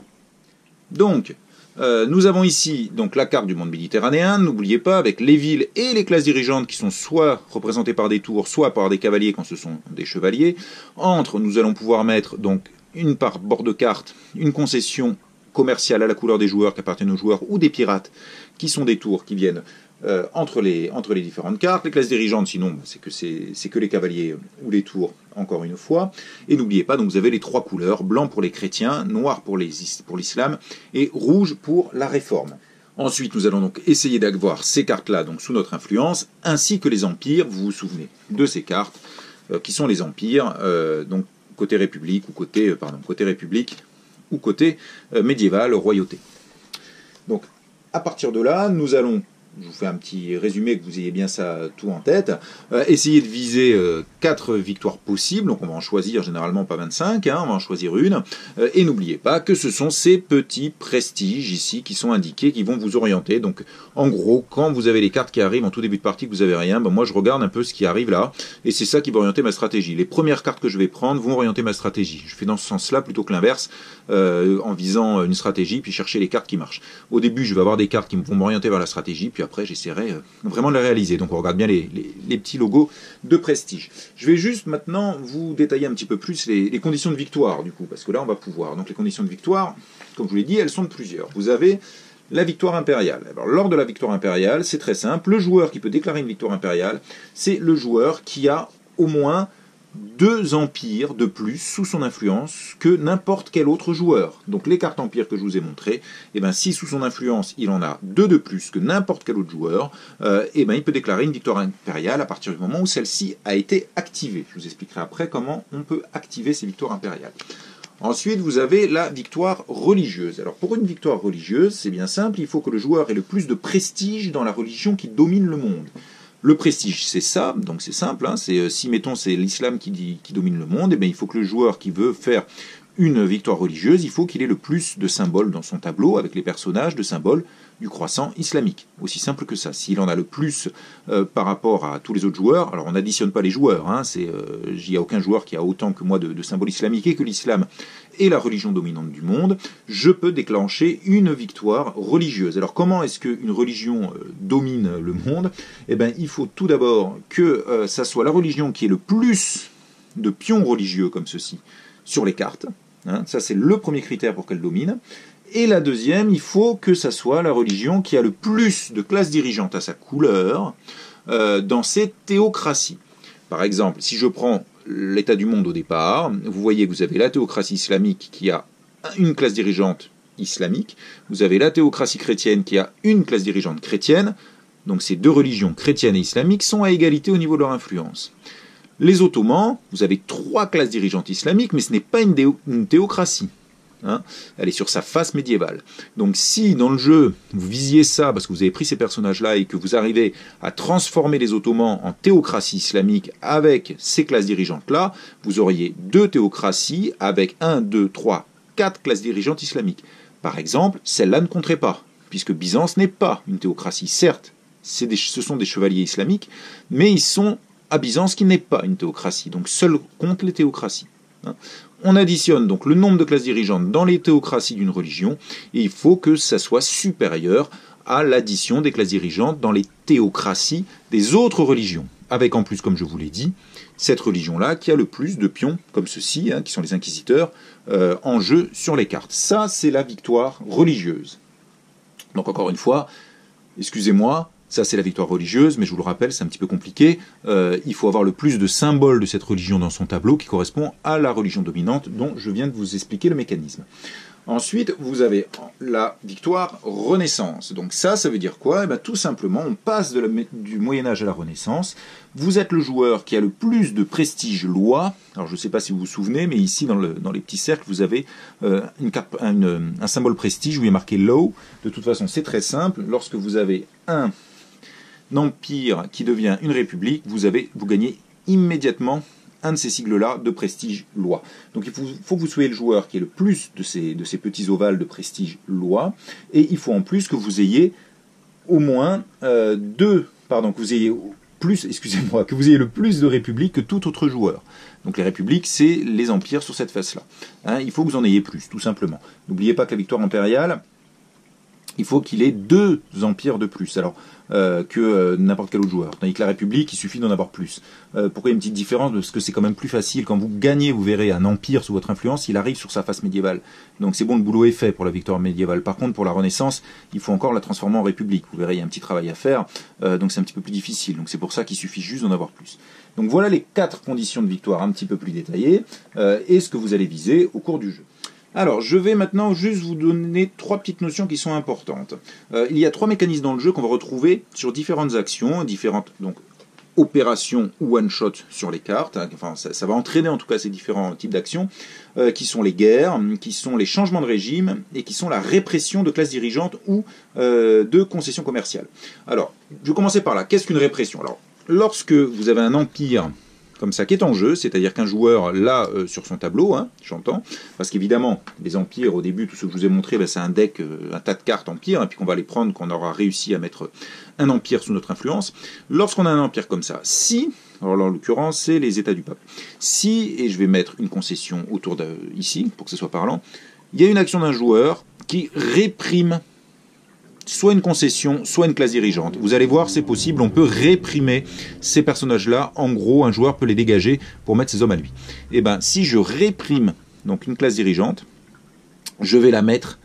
Donc, euh, nous avons ici donc la carte du monde méditerranéen, n'oubliez pas, avec les villes et les classes dirigeantes qui sont soit représentées par des tours, soit par des cavaliers quand ce sont des chevaliers. Entre, nous allons pouvoir mettre donc une par bord de carte, une concession commerciale à la couleur des joueurs qui appartiennent aux joueurs, ou des pirates qui sont des tours qui viennent Euh, entre, les, entre les différentes cartes. Les classes dirigeantes, sinon, c'est que, c'est que les cavaliers ou les tours, encore une fois. Et n'oubliez pas, donc vous avez les trois couleurs, blanc pour les chrétiens, noir pour l'islam, et rouge pour la réforme. Ensuite, nous allons donc essayer d'avoir ces cartes-là donc sous notre influence, ainsi que les empires, vous vous souvenez de ces cartes, euh, qui sont les empires, euh, donc côté république, ou côté, euh, pardon, côté république, ou côté euh, médiéval, royauté. Donc, à partir de là, nous allons, je vous fais un petit résumé que vous ayez bien ça tout en tête. Euh, essayez de viser euh, quatre victoires possibles, donc on va en choisir généralement pas vingt-cinq, hein, on va en choisir une. Euh, et n'oubliez pas que ce sont ces petits prestiges ici qui sont indiqués, qui vont vous orienter. Donc en gros, quand vous avez les cartes qui arrivent en tout début de partie, que vous avez rien, ben moi je regarde un peu ce qui arrive là, et c'est ça qui va orienter ma stratégie. Les premières cartes que je vais prendre vont orienter ma stratégie. Je fais dans ce sens-là plutôt que l'inverse, euh, en visant une stratégie, puis chercher les cartes qui marchent. Au début, je vais avoir des cartes qui vont m'orienter vers la stratégie, puis après j'essaierai vraiment de la réaliser. Donc on regarde bien les, les, les petits logos de prestige. Je vais juste maintenant vous détailler un petit peu plus les, les conditions de victoire du coup, parce que là on va pouvoir. Donc les conditions de victoire, comme je vous l'ai dit, elles sont de plusieurs. Vous avez la victoire impériale. Alors lors de la victoire impériale, c'est très simple. Le joueur qui peut déclarer une victoire impériale, c'est le joueur qui a au moins deux empires de plus sous son influence que n'importe quel autre joueur. Donc les cartes empires que je vous ai montrées, eh ben, si sous son influence il en a deux de plus que n'importe quel autre joueur, euh, eh ben, il peut déclarer une victoire impériale à partir du moment où celle-ci a été activée. Je vous expliquerai après comment on peut activer ces victoires impériales. Ensuite, vous avez la victoire religieuse. Alors pour une victoire religieuse, c'est bien simple, il faut que le joueur ait le plus de prestige dans la religion qui domine le monde. Le prestige, c'est ça, donc c'est simple, hein, c'est, si mettons c'est l'islam qui, dit, qui domine le monde, eh bien, il faut que le joueur qui veut faire une victoire religieuse, il faut qu'il ait le plus de symboles dans son tableau, avec les personnages de symboles du croissant islamique. Aussi simple que ça. S'il en a le plus euh, par rapport à tous les autres joueurs, alors on n'additionne pas les joueurs, hein, il n'y euh, a aucun joueur qui a autant que moi de, de symboles islamiques, et que l'islam est la religion dominante du monde, je peux déclencher une victoire religieuse. Alors comment est-ce qu'une religion euh, domine le monde? Eh bien, il faut tout d'abord que euh, ça soit la religion qui ait le plus de pions religieux comme ceci sur les cartes. Hein, ça, c'est le premier critère pour qu'elle domine. Et la deuxième, il faut que ça soit la religion qui a le plus de classes dirigeantes à sa couleur euh, dans ses théocraties. Par exemple, si je prends l'état du monde au départ, vous voyez que vous avez la théocratie islamique qui a une classe dirigeante islamique, vous avez la théocratie chrétienne qui a une classe dirigeante chrétienne, donc ces deux religions chrétiennes et islamiques sont à égalité au niveau de leur influence. Les Ottomans, vous avez trois classes dirigeantes islamiques, mais ce n'est pas une, une théocratie. Hein, elle est sur sa face médiévale. Donc si dans le jeu, vous visiez ça, parce que vous avez pris ces personnages-là, et que vous arrivez à transformer les Ottomans en théocratie islamique avec ces classes dirigeantes-là, vous auriez deux théocraties avec un, deux, trois, quatre classes dirigeantes islamiques. Par exemple, celle-là ne compterait pas, puisque Byzance n'est pas une théocratie. Certes, c'est des, ce sont des chevaliers islamiques, mais ils sont à Byzance qui n'est pas une théocratie. Donc seul comptent les théocraties. Hein. On additionne donc le nombre de classes dirigeantes dans les théocraties d'une religion, et il faut que ça soit supérieur à l'addition des classes dirigeantes dans les théocraties des autres religions. Avec en plus, comme je vous l'ai dit, cette religion-là qui a le plus de pions, comme ceux-ci, hein, qui sont les inquisiteurs, euh, en jeu sur les cartes. Ça, c'est la victoire religieuse. Donc encore une fois, excusez-moi, Ça, c'est la victoire religieuse, mais je vous le rappelle, c'est un petit peu compliqué. Euh, il faut avoir le plus de symboles de cette religion dans son tableau qui correspond à la religion dominante dont je viens de vous expliquer le mécanisme. Ensuite, vous avez la victoire Renaissance. Donc ça, ça veut dire quoi? Eh bien, tout simplement, on passe de la, du Moyen-Âge à la Renaissance. Vous êtes le joueur qui a le plus de prestige loi. Alors, je ne sais pas si vous vous souvenez, mais ici, dans, le, dans les petits cercles, vous avez euh, une carte, une, un symbole prestige où il est marqué Law. De toute façon, c'est très simple. Lorsque vous avez un empire qui devient une république, vous, avez, vous gagnez immédiatement un de ces sigles-là de prestige loi. Donc il faut, faut que vous soyez le joueur qui ait le plus de ces, de ces petits ovales de prestige loi, et il faut en plus que vous ayez au moins euh, deux, pardon, que vous ayez plus, excusez-moi, que vous ayez le plus de républiques que tout autre joueur. Donc les républiques, c'est les empires sur cette face-là. Hein, il faut que vous en ayez plus, tout simplement. N'oubliez pas que la victoire impériale, il faut qu'il ait deux empires de plus alors euh, que euh, n'importe quel autre joueur. Tandis que la République, il suffit d'en avoir plus. Euh, pourquoi il y a une petite différence? Parce que c'est quand même plus facile. Quand vous gagnez, vous verrez un empire sous votre influence, il arrive sur sa face médiévale. Donc c'est bon, le boulot est fait pour la victoire médiévale. Par contre, pour la Renaissance, il faut encore la transformer en République. Vous verrez, il y a un petit travail à faire, euh, donc c'est un petit peu plus difficile. Donc c'est pour ça qu'il suffit juste d'en avoir plus. Donc voilà les quatre conditions de victoire un petit peu plus détaillées, euh, et ce que vous allez viser au cours du jeu. Alors, je vais maintenant juste vous donner trois petites notions qui sont importantes. Euh, il y a trois mécanismes dans le jeu qu'on va retrouver sur différentes actions, différentes donc, opérations ou one-shot sur les cartes. Enfin, ça, ça va entraîner en tout cas ces différents types d'actions, euh, qui sont les guerres, qui sont les changements de régime, et qui sont la répression de classes dirigeantes ou euh, de concessions commerciales. Alors, je vais commencer par là. Qu'est-ce qu'une répression? Alors, lorsque vous avez un empire comme ça qui est en jeu, c'est-à-dire qu'un joueur l'a euh, sur son tableau, hein, j'entends, parce qu'évidemment, les empires, au début, tout ce que je vous ai montré, ben, c'est un deck, euh, un tas de cartes empires, et puis qu'on va les prendre, qu'on aura réussi à mettre un empire sous notre influence. Lorsqu'on a un empire comme ça, si, alors là, en l'occurrence, c'est les États du pape, si, et je vais mettre une concession autour de, ici, pour que ce soit parlant, il y a une action d'un joueur qui réprime soit une concession, soit une classe dirigeante. Vous allez voir, c'est possible, on peut réprimer ces personnages-là. En gros, un joueur peut les dégager pour mettre ses hommes à lui. Et bien, si je réprime donc une classe dirigeante, je vais la mettre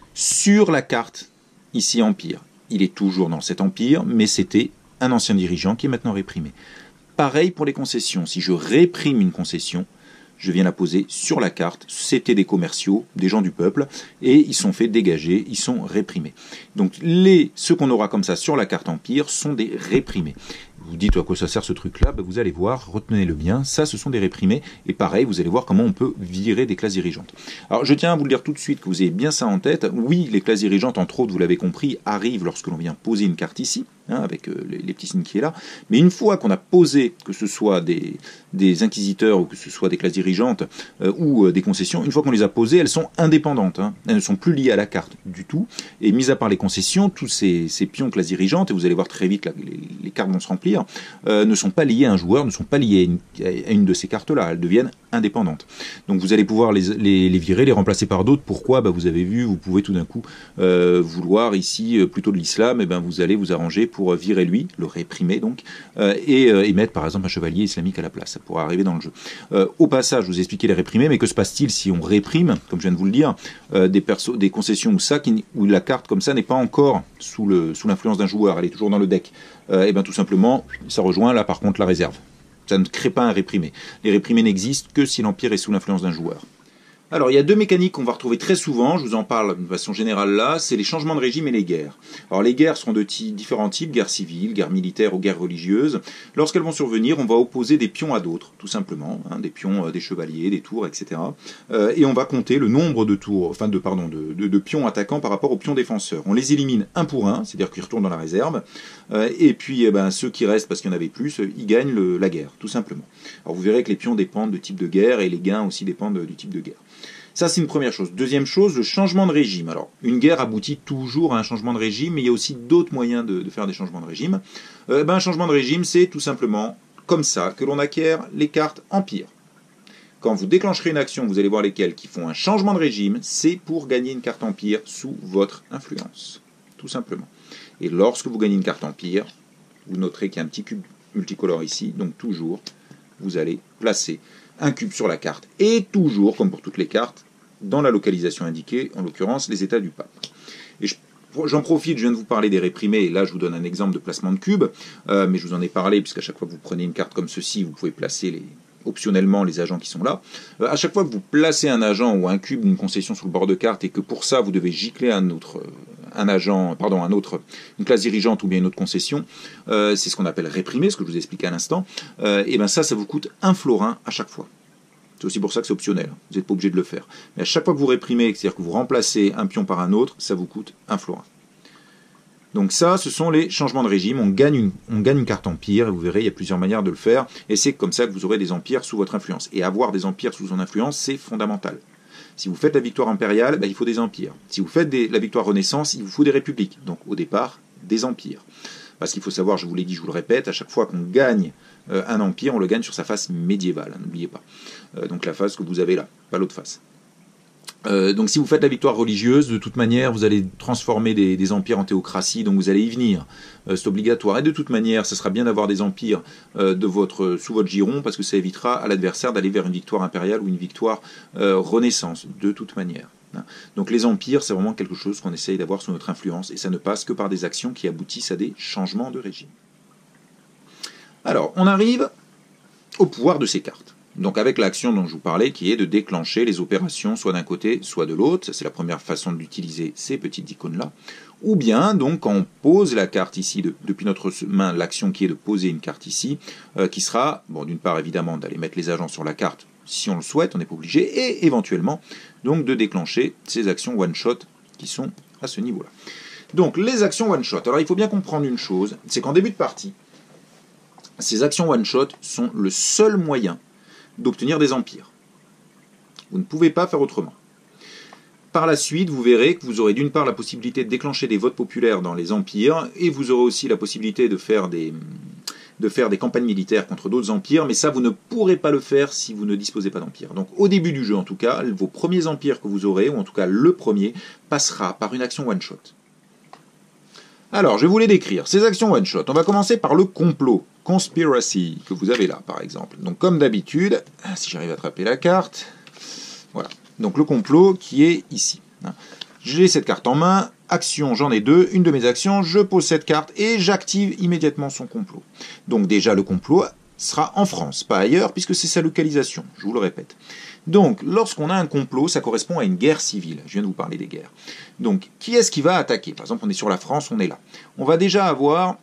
sur la carte, ici Empire. Il est toujours dans cet empire, mais c'était un ancien dirigeant qui est maintenant réprimé. Pareil pour les concessions. Si je réprime une concession, je viens la poser sur la carte, c'était des commerciaux, des gens du peuple, et ils sont fait dégager, ils sont réprimés. Donc les, ceux qu'on aura comme ça sur la carte Empire sont des réprimés. Vous dites à quoi ça sert ce truc-là, ben vous allez voir, retenez-le bien, ça ce sont des réprimés, et pareil, vous allez voir comment on peut virer des classes dirigeantes. Alors je tiens à vous le dire tout de suite, que vous ayez bien ça en tête, oui, les classes dirigeantes, entre autres, vous l'avez compris, arrivent lorsque l'on vient poser une carte ici, hein, avec euh, les, les petits signes qui est là, mais une fois qu'on a posé, que ce soit des, des inquisiteurs, ou que ce soit des classes dirigeantes, euh, ou euh, des concessions, une fois qu'on les a posées, elles sont indépendantes, hein, elles ne sont plus liées à la carte du tout, et mis à part les concessions, tous ces, ces pions classes dirigeantes, et vous allez voir très vite, là, les, les cartes vont se remplir, Euh, ne sont pas liées à un joueur, ne sont pas liées à une, à une de ces cartes-là, elles deviennent indépendantes. Donc vous allez pouvoir les, les, les virer, les remplacer par d'autres. Pourquoi? Bah, vous avez vu, vous pouvez tout d'un coup euh, vouloir ici euh, plutôt de l'islam, et ben vous allez vous arranger pour virer lui, le réprimer donc, euh, et, euh, et mettre par exemple un chevalier islamique à la place. Ça pourra arriver dans le jeu. Euh, au passage, je vous ai expliqué les réprimés, mais que se passe-t-il si on réprime, comme je viens de vous le dire, euh, des, perso des concessions ou ça, qui, où la carte comme ça n'est pas encore sous le sous l'influence d'un joueur, elle est toujours dans le deck. Euh, et bien tout simplement, ça rejoint là par contre la réserve. Ça ne crée pas un réprimé. Les réprimés n'existent que si l'empire est sous l'influence d'un joueur. Alors, il y a deux mécaniques qu'on va retrouver très souvent, je vous en parle de façon générale là, c'est les changements de régime et les guerres. Alors, les guerres seront de différents types, guerres civiles, guerres militaires ou guerres religieuses. Lorsqu'elles vont survenir, on va opposer des pions à d'autres, tout simplement, hein, des pions, euh, des chevaliers, des tours, et cetera. Euh, et on va compter le nombre de tours, enfin de pardon, de, de, de pions attaquants par rapport aux pions défenseurs. On les élimine un pour un, c'est-à-dire qu'ils retournent dans la réserve, euh, et puis eh ben, ceux qui restent, parce qu'il y en avait plus, ils gagnent le, la guerre, tout simplement. Alors, vous verrez que les pions dépendent du type de guerre, et les gains aussi dépendent du type de guerre. Ça, c'est une première chose. Deuxième chose, le changement de régime. Alors, une guerre aboutit toujours à un changement de régime, mais il y a aussi d'autres moyens de, de faire des changements de régime. Euh, ben, un changement de régime, c'est tout simplement comme ça que l'on acquiert les cartes Empire. Quand vous déclencherez une action, vous allez voir lesquelles qui font un changement de régime, c'est pour gagner une carte Empire sous votre influence. Tout simplement. Et lorsque vous gagnez une carte Empire, vous noterez qu'il y a un petit cube multicolore ici, donc toujours, vous allez placer un cube sur la carte, et toujours, comme pour toutes les cartes, dans la localisation indiquée, en l'occurrence les États du pape. Et je j'en profite, je viens de vous parler des réprimés, et là je vous donne un exemple de placement de cube, euh, mais je vous en ai parlé, puisqu'à chaque fois que vous prenez une carte comme ceci, vous pouvez placer les, optionnellement les agents qui sont là. Euh, à chaque fois que vous placez un agent ou un cube d'une concession sur le bord de carte, et que pour ça vous devez gicler un autre, un agent, pardon, un autre, une classe dirigeante ou bien une autre concession, euh, c'est ce qu'on appelle réprimer, ce que je vous ai expliqué à l'instant, euh, et bien ça, ça vous coûte un florin à chaque fois. C'est aussi pour ça que c'est optionnel, vous n'êtes pas obligé de le faire. Mais à chaque fois que vous réprimez, c'est-à-dire que vous remplacez un pion par un autre, ça vous coûte un florin. Donc ça, ce sont les changements de régime. On gagne une, on gagne une carte empire, et vous verrez, il y a plusieurs manières de le faire, et c'est comme ça que vous aurez des empires sous votre influence. Et avoir des empires sous son influence, c'est fondamental. Si vous faites la victoire impériale, ben, il faut des empires. Si vous faites des, la victoire renaissance, il vous faut des républiques. Donc au départ, des empires. Parce qu'il faut savoir, je vous l'ai dit, je vous le répète, à chaque fois qu'on gagne euh, un empire, on le gagne sur sa face médiévale, hein, n'oubliez pas. Euh, donc la face que vous avez là, pas l'autre face. Euh, donc si vous faites la victoire religieuse, de toute manière, vous allez transformer des, des empires en théocratie, donc vous allez y venir. Euh, c'est obligatoire. Et de toute manière, ce sera bien d'avoir des empires euh, de votre, sous votre giron, parce que ça évitera à l'adversaire d'aller vers une victoire impériale ou une victoire euh, renaissance, de toute manière. Donc les empires, c'est vraiment quelque chose qu'on essaye d'avoir sous notre influence, et ça ne passe que par des actions qui aboutissent à des changements de régime. Alors, on arrive au pouvoir de ces cartes. Donc avec l'action dont je vous parlais, qui est de déclencher les opérations soit d'un côté, soit de l'autre. C'est la première façon d'utiliser ces petites icônes-là. Ou bien, donc, quand on pose la carte ici, de, depuis notre main, l'action qui est de poser une carte ici, euh, qui sera, bon, d'une part, évidemment, d'aller mettre les agents sur la carte, si on le souhaite, on n'est pas obligé, et éventuellement, donc, de déclencher ces actions one-shot qui sont à ce niveau-là. Donc, les actions one-shot. Alors, il faut bien comprendre une chose, c'est qu'en début de partie, ces actions one-shot sont le seul moyen d'obtenir des empires. Vous ne pouvez pas faire autrement. Par la suite, vous verrez que vous aurez d'une part la possibilité de déclencher des votes populaires dans les empires, et vous aurez aussi la possibilité de faire des, de faire des campagnes militaires contre d'autres empires, mais ça, vous ne pourrez pas le faire si vous ne disposez pas d'empire. Donc au début du jeu, en tout cas, vos premiers empires que vous aurez, ou en tout cas le premier, passera par une action one-shot. Alors, je vais vous les décrire. Ces actions one-shot, on va commencer par le complot, conspiracy, que vous avez là, par exemple. Donc, comme d'habitude, si j'arrive à attraper la carte, voilà. Donc, le complot qui est ici. J'ai cette carte en main, action, j'en ai deux, une de mes actions, je pose cette carte et j'active immédiatement son complot. Donc, déjà, le complot sera en France, pas ailleurs, puisque c'est sa localisation, je vous le répète. Donc, lorsqu'on a un complot, ça correspond à une guerre civile. Je viens de vous parler des guerres. Donc, qui est-ce qui va attaquer? Par exemple, on est sur la France, on est là. On va déjà avoir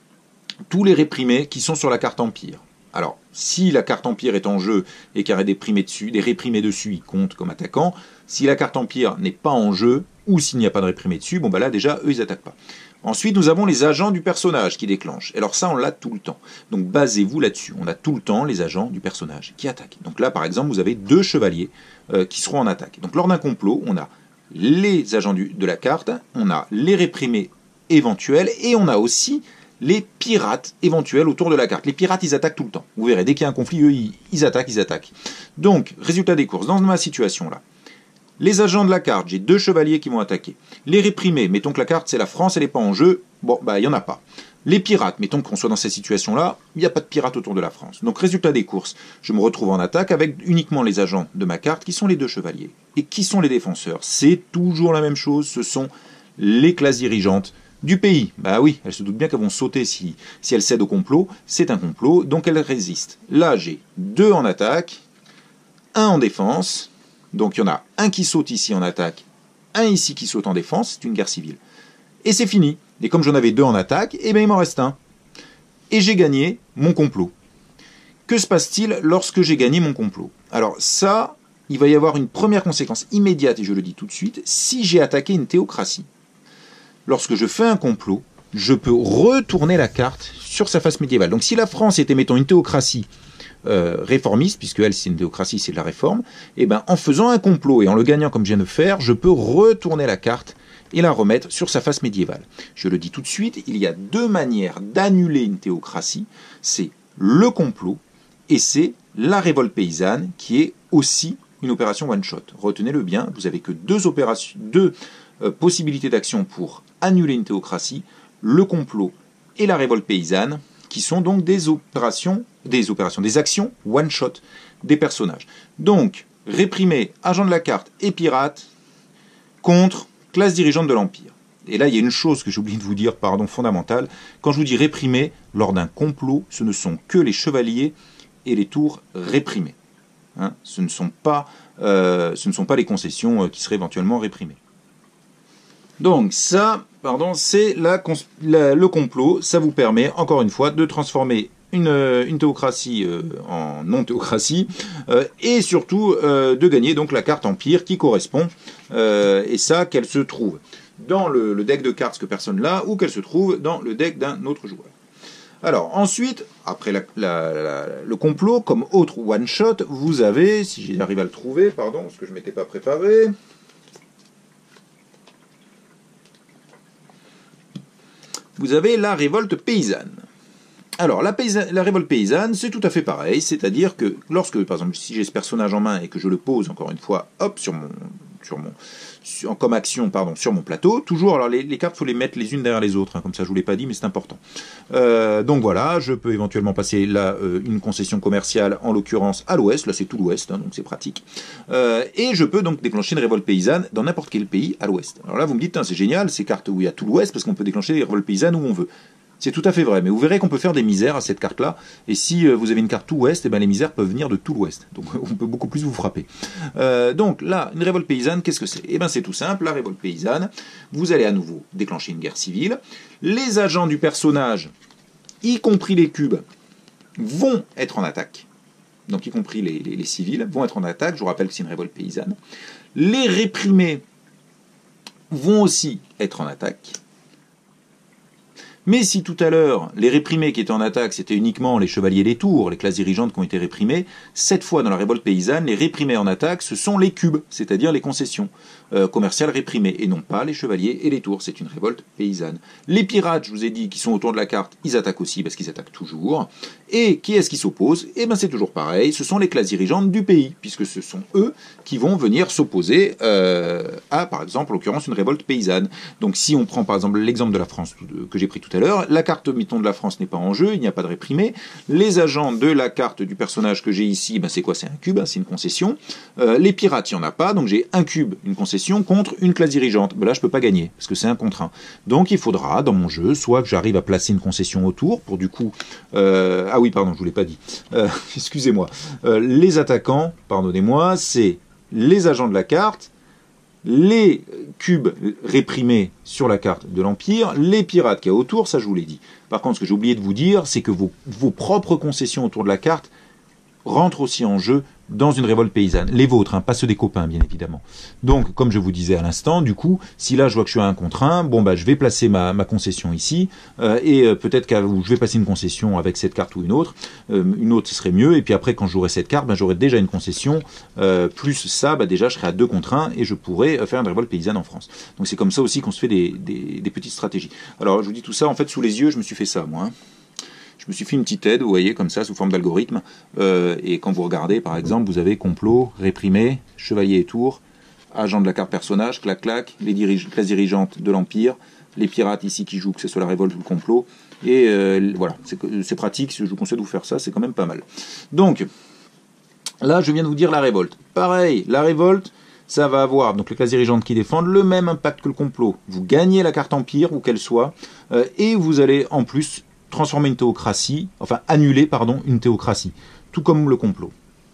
tous les réprimés qui sont sur la carte Empire. Alors, si la carte Empire est en jeu et qu'il y a des réprimés dessus, des réprimés dessus, ils comptent comme attaquants. Si la carte Empire n'est pas en jeu, ou s'il n'y a pas de réprimés dessus, bon bah là déjà, eux, ils n'attaquent pas. Ensuite, nous avons les agents du personnage qui déclenchent. Alors ça, on l'a tout le temps. Donc basez-vous là-dessus. On a tout le temps les agents du personnage qui attaquent. Donc là, par exemple, vous avez deux chevaliers euh, qui seront en attaque. Donc lors d'un complot, on a les agents du, de la carte, on a les réprimés éventuels, et on a aussi les pirates éventuels autour de la carte. Les pirates, ils attaquent tout le temps. Vous verrez, dès qu'il y a un conflit, eux, ils, ils attaquent, ils attaquent. Donc, résultat des courses, dans ma situation là, les agents de la carte, j'ai deux chevaliers qui vont attaquer. Les réprimés, mettons que la carte c'est la France, elle n'est pas en jeu, bon, bah il n'y en a pas. Les pirates, mettons qu'on soit dans cette situation-là, il n'y a pas de pirates autour de la France. Donc résultat des courses, je me retrouve en attaque avec uniquement les agents de ma carte qui sont les deux chevaliers. Et qui sont les défenseurs? C'est toujours la même chose, ce sont les classes dirigeantes du pays. Bah oui, elles se doutent bien qu'elles vont sauter si, si elles cèdent au complot, c'est un complot, donc elles résistent. Là j'ai deux en attaque, un en défense. Donc il y en a un qui saute ici en attaque, un ici qui saute en défense, c'est une guerre civile. Et c'est fini. Et comme j'en avais deux en attaque, eh bien il m'en reste un. Et j'ai gagné mon complot. Que se passe-t-il lorsque j'ai gagné mon complot? Alors ça, il va y avoir une première conséquence immédiate, et je le dis tout de suite, si j'ai attaqué une théocratie. Lorsque je fais un complot, je peux retourner la carte sur sa face médiévale. Donc si la France était, mettons, une théocratie, Euh, réformiste, puisque elle, c'est une théocratie, c'est de la réforme, et ben en faisant un complot et en le gagnant comme je viens de faire, je peux retourner la carte et la remettre sur sa face médiévale. Je le dis tout de suite, il y a deux manières d'annuler une théocratie, c'est le complot et c'est la révolte paysanne, qui est aussi une opération one-shot. Retenez-le bien, vous n'avez que deux, opérations, deux euh, possibilités d'action pour annuler une théocratie, le complot et la révolte paysanne, qui sont donc des opérations, des opérations, des actions one-shot des personnages. Donc, réprimer agents de la carte et pirates contre classe dirigeante de l'Empire. Et là, il y a une chose que j'ai oublié de vous dire, pardon, fondamentale. Quand je vous dis réprimer, lors d'un complot, ce ne sont que les chevaliers et les tours réprimés. Hein, ce ne sont pas, euh, ce ne sont pas les concessions euh, qui seraient éventuellement réprimées. Donc ça, pardon, c'est la, la, le complot. Ça vous permet, encore une fois, de transformer une, une théocratie euh, en non-théocratie euh, et surtout euh, de gagner donc la carte Empire qui correspond, euh, et ça, qu'elle se trouve dans le, le deck de cartes que personne n'a, ou qu'elle se trouve dans le deck d'un autre joueur. Alors, ensuite, après la, la, la, le complot, comme autre one-shot, vous avez, si j'arrive à le trouver, pardon, parce que je ne m'étais pas préparé, vous avez la révolte paysanne. Alors, la, paysa la révolte paysanne, c'est tout à fait pareil, c'est-à-dire que lorsque, par exemple, si j'ai ce personnage en main et que je le pose, encore une fois, hop, sur mon... Sur mon sur, comme action pardon, sur mon plateau, toujours, alors les, les cartes, il faut les mettre les unes derrière les autres, hein, comme ça je ne vous l'ai pas dit, mais c'est important. Euh, donc voilà, je peux éventuellement passer là euh, une concession commerciale, en l'occurrence à l'ouest, là c'est tout l'ouest, hein, donc c'est pratique, euh, et je peux donc déclencher une révolte paysanne dans n'importe quel pays à l'ouest. Alors là vous me dites, c'est génial, ces cartes où il y a tout l'ouest, parce qu'on peut déclencher des révoltes paysannes où on veut. C'est tout à fait vrai, mais vous verrez qu'on peut faire des misères à cette carte-là, et si euh, vous avez une carte tout ouest, eh ben, les misères peuvent venir de tout l'ouest, donc on peut beaucoup plus vous frapper. Euh, donc là, une révolte paysanne, qu'est-ce que c'est? Eh bien c'est tout simple, la révolte paysanne, vous allez à nouveau déclencher une guerre civile, les agents du personnage, y compris les cubes, vont être en attaque, donc y compris les, les, les civils, vont être en attaque, je vous rappelle que c'est une révolte paysanne, les réprimés vont aussi être en attaque. Mais si tout à l'heure, les réprimés qui étaient en attaque, c'était uniquement les chevaliers des tours, les classes dirigeantes qui ont été réprimées, cette fois dans la révolte paysanne, les réprimés en attaque, ce sont les cubes, c'est-à-dire les concessions euh, commerciales réprimées, et non pas les chevaliers et les tours, c'est une révolte paysanne. Les pirates, je vous ai dit, qui sont autour de la carte, ils attaquent aussi, parce qu'ils attaquent toujours. Et qui est-ce qui s'oppose? Eh bien c'est toujours pareil, ce sont les classes dirigeantes du pays, puisque ce sont eux qui vont venir s'opposer euh, à, par exemple, en l'occurrence, une révolte paysanne. Donc si on prend par exemple l'exemple de la France que j'ai pris tout à l'heure, la carte mython de la France n'est pas en jeu, il n'y a pas de réprimé. Les agents de la carte du personnage que j'ai ici, ben c'est quoi? C'est un cube, hein, c'est une concession. Euh, les pirates, il n'y en a pas, donc j'ai un cube, une concession, contre une classe dirigeante. Ben là, je ne peux pas gagner, parce que c'est un contre un. Donc il faudra, dans mon jeu, soit que j'arrive à placer une concession autour, pour du coup... Euh, ah oui, pardon, je ne vous l'ai pas dit. Euh, excusez-moi. Euh, les attaquants, pardonnez-moi, c'est les agents de la carte, les cubes réprimés sur la carte de l'Empire, les pirates qu'il y a autour, ça je vous l'ai dit. Par contre, ce que j'ai oublié de vous dire, c'est que vos, vos propres concessions autour de la carte rentrent aussi en jeu dans une révolte paysanne. Les vôtres, hein, pas ceux des copains, bien évidemment. Donc, comme je vous disais à l'instant, du coup, si là je vois que je suis à un contre un, bon bah je vais placer ma, ma concession ici, euh, et euh, peut-être que je vais passer une concession avec cette carte ou une autre, euh, une autre ce serait mieux, et puis après quand j'aurai cette carte, bah, j'aurai déjà une concession, euh, plus ça, bah, déjà je serai à deux contre un, et je pourrai faire une révolte paysanne en France. Donc c'est comme ça aussi qu'on se fait des, des, des petites stratégies. Alors je vous dis tout ça, en fait sous les yeux, je me suis fait ça moi, hein. Je me suis fait une petite aide, vous voyez, comme ça, sous forme d'algorithme. Euh, et quand vous regardez, par exemple, vous avez complot, réprimé, chevalier et tour, agent de la carte personnage, clac clac, les dirige classes dirigeantes de l'Empire, les pirates ici qui jouent, que ce soit la révolte ou le complot. Et euh, voilà, c'est pratique, je vous conseille de vous faire ça, c'est quand même pas mal. Donc, là, je viens de vous dire la révolte. Pareil, la révolte, ça va avoir, donc les classes dirigeantes qui défendent, le même impact que le complot. Vous gagnez la carte Empire, où qu'elle soit, euh, et vous allez en plus... transformer une théocratie, enfin annuler, pardon, une théocratie, tout comme le complot.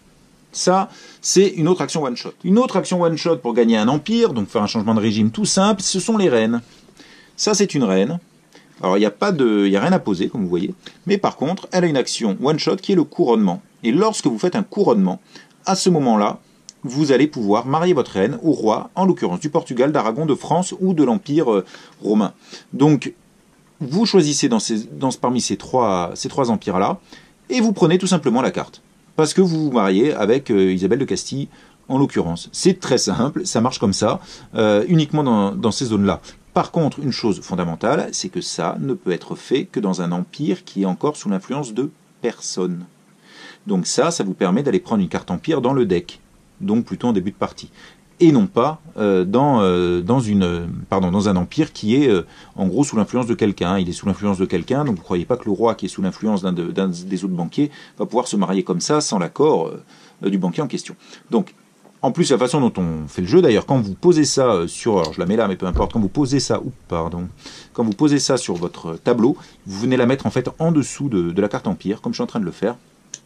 Ça, c'est une autre action one-shot. Une autre action one-shot pour gagner un empire, donc faire un changement de régime tout simple, ce sont les reines. Ça, c'est une reine. Alors, il n'y a pas de, il y a rien à poser, comme vous voyez, mais par contre, elle a une action one-shot qui est le couronnement. Et lorsque vous faites un couronnement, à ce moment-là, vous allez pouvoir marier votre reine au roi, en l'occurrence du Portugal, d'Aragon, de France ou de l'Empire euh, romain. Donc, vous choisissez dans ces, dans, parmi ces trois, ces trois empires-là, et vous prenez tout simplement la carte. Parce que vous vous mariez avec euh, Isabelle de Castille, en l'occurrence. C'est très simple, ça marche comme ça, euh, uniquement dans, dans ces zones-là. Par contre, une chose fondamentale, c'est que ça ne peut être fait que dans un empire qui est encore sous l'influence de personne. Donc ça, ça vous permet d'aller prendre une carte empire dans le deck, donc plutôt en début de partie. Et non pas euh, dans, euh, dans, une, pardon, dans un empire qui est euh, en gros sous l'influence de quelqu'un. Il est sous l'influence de quelqu'un, donc vous ne croyez pas que le roi qui est sous l'influence d'un de, d'un des autres banquiers va pouvoir se marier comme ça sans l'accord euh, du banquier en question. Donc En plus, la façon dont on fait le jeu, d'ailleurs, quand vous posez ça sur, alors je la mets là, mais peu importe, quand vous posez ça, ou pardon, quand vous posez ça sur votre tableau, vous venez la mettre en fait en dessous de, de la carte Empire, comme je suis en train de le faire.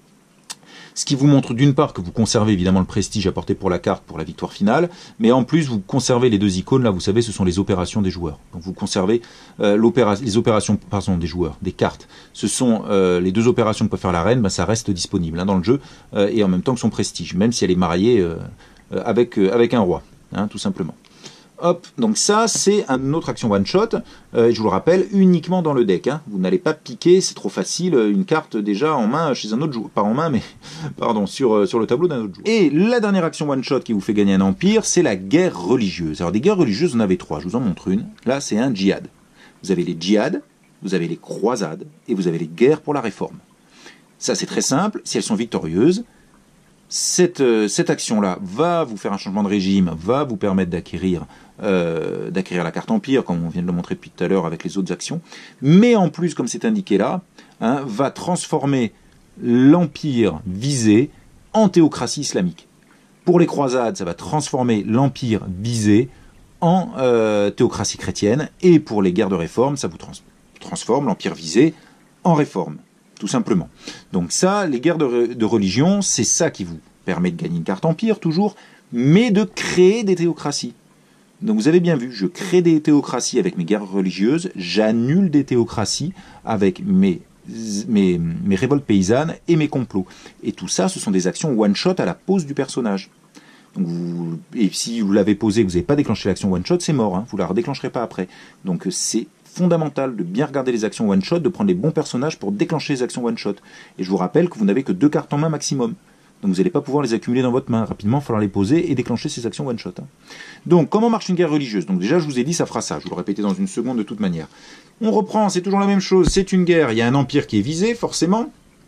Ce qui vous montre d'une part que vous conservez évidemment le prestige apporté pour la carte pour la victoire finale, mais en plus vous conservez les deux icônes, là vous savez ce sont les opérations des joueurs. Donc vous conservez euh, l'opéra les opérations pardon, des joueurs, des cartes. Ce sont euh, les deux opérations que peut faire la reine, ben, ça reste disponible hein, dans le jeu, euh, et en même temps que son prestige, même si elle est mariée euh, euh, avec, euh, avec un roi, hein, tout simplement. Hop, donc ça c'est une autre action one shot, euh, je vous le rappelle, uniquement dans le deck. Hein. Vous n'allez pas piquer, c'est trop facile, une carte déjà en main chez un autre joueur, pas en main mais pardon, sur, euh, sur le tableau d'un autre joueur. Et la dernière action one shot qui vous fait gagner un empire, c'est la guerre religieuse. Alors des guerres religieuses, vous en avez trois, je vous en montre une. Là c'est un djihad. Vous avez les djihad, vous avez les croisades et vous avez les guerres pour la réforme. Ça c'est très simple, si elles sont victorieuses, Cette, euh, cette action-là va vous faire un changement de régime, va vous permettre d'acquérir euh, d'acquérir la carte Empire, comme on vient de le montrer depuis tout à l'heure avec les autres actions, mais en plus, comme c'est indiqué là, hein, va transformer l'Empire visé en théocratie islamique. Pour les croisades, ça va transformer l'Empire visé en euh, théocratie chrétienne, et pour les guerres de réforme, ça vous trans transforme l'Empire visé en réforme. Tout simplement. Donc ça, les guerres de, de religion, c'est ça qui vous permet de gagner une carte Empire, toujours, mais de créer des théocraties. Donc vous avez bien vu, je crée des théocraties avec mes guerres religieuses, j'annule des théocraties avec mes, mes, mes révoltes paysannes et mes complots. Et tout ça, ce sont des actions one-shot à la pose du personnage. Donc vous, et si vous l'avez posé, que vous n'avez pas déclenché l'action one-shot, c'est mort, hein, vous ne la redéclencherez pas après. Donc c'est fondamental de bien regarder les actions one-shot, de prendre les bons personnages pour déclencher les actions one-shot. Et je vous rappelle que vous n'avez que deux cartes en main maximum. Donc vous n'allez pas pouvoir les accumuler dans votre main. Rapidement, il va falloir les poser et déclencher ces actions one-shot. Hein. Donc, comment marche une guerre religieuse? Donc déjà, je vous ai dit, ça fera ça. Je vais le répéter dans une seconde de toute manière. On reprend, c'est toujours la même chose. C'est une guerre, il y a un empire qui est visé, forcément.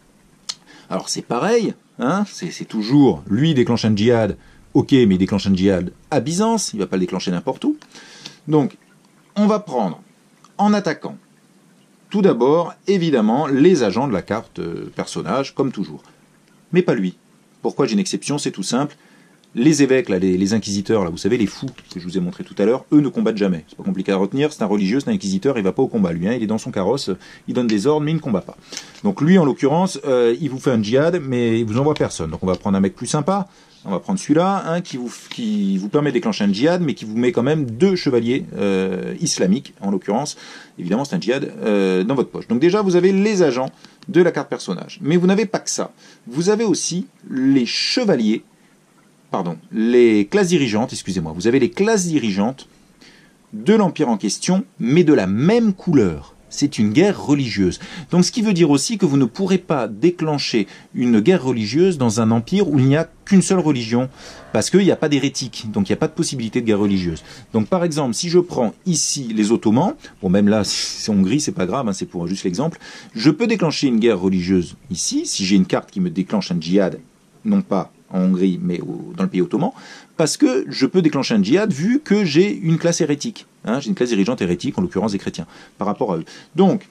Alors c'est pareil, hein, c'est toujours, lui déclenche un djihad, ok, mais il déclenche un djihad à Byzance, il ne va pas le déclencher n'importe où. Donc, on va prendre, en attaquant, tout d'abord, évidemment, les agents de la carte euh, personnage, comme toujours. Mais pas lui. Pourquoi j'ai une exception? C'est tout simple. Les évêques, là, les, les inquisiteurs, là, vous savez, les fous que je vous ai montré tout à l'heure, eux ne combattent jamais. C'est pas compliqué à retenir, c'est un religieux, c'est un inquisiteur, il va pas au combat, lui. Hein, il est dans son carrosse, il donne des ordres, mais il ne combat pas. Donc lui, en l'occurrence, euh, il vous fait un djihad, mais il vous envoie personne. Donc on va prendre un mec plus sympa. On va prendre celui-là, hein, qui, vous, qui vous permet de déclencher un djihad, mais qui vous met quand même deux chevaliers euh, islamiques, en l'occurrence. Évidemment, c'est un djihad euh, dans votre poche. Donc déjà, vous avez les agents de la carte personnage. Mais vous n'avez pas que ça. Vous avez aussi les chevaliers, pardon, les classes dirigeantes, excusez-moi. Vous avez les classes dirigeantes de l'empire en question, mais de la même couleur. C'est une guerre religieuse. Donc ce qui veut dire aussi que vous ne pourrez pas déclencher une guerre religieuse dans un empire où il n'y a qu'une seule religion, parce qu'il n'y a pas d'hérétique, donc il n'y a pas de possibilité de guerre religieuse. Donc par exemple, si je prends ici les Ottomans, bon même là c'est Hongrie, c'est pas grave, hein, c'est pour juste l'exemple, je peux déclencher une guerre religieuse ici, si j'ai une carte qui me déclenche un djihad, non pas en Hongrie, mais au, dans le pays ottoman, parce que je peux déclencher un djihad vu que j'ai une classe hérétique. Hein, j'ai une classe dirigeante hérétique, en l'occurrence des chrétiens, par rapport à eux. Donc,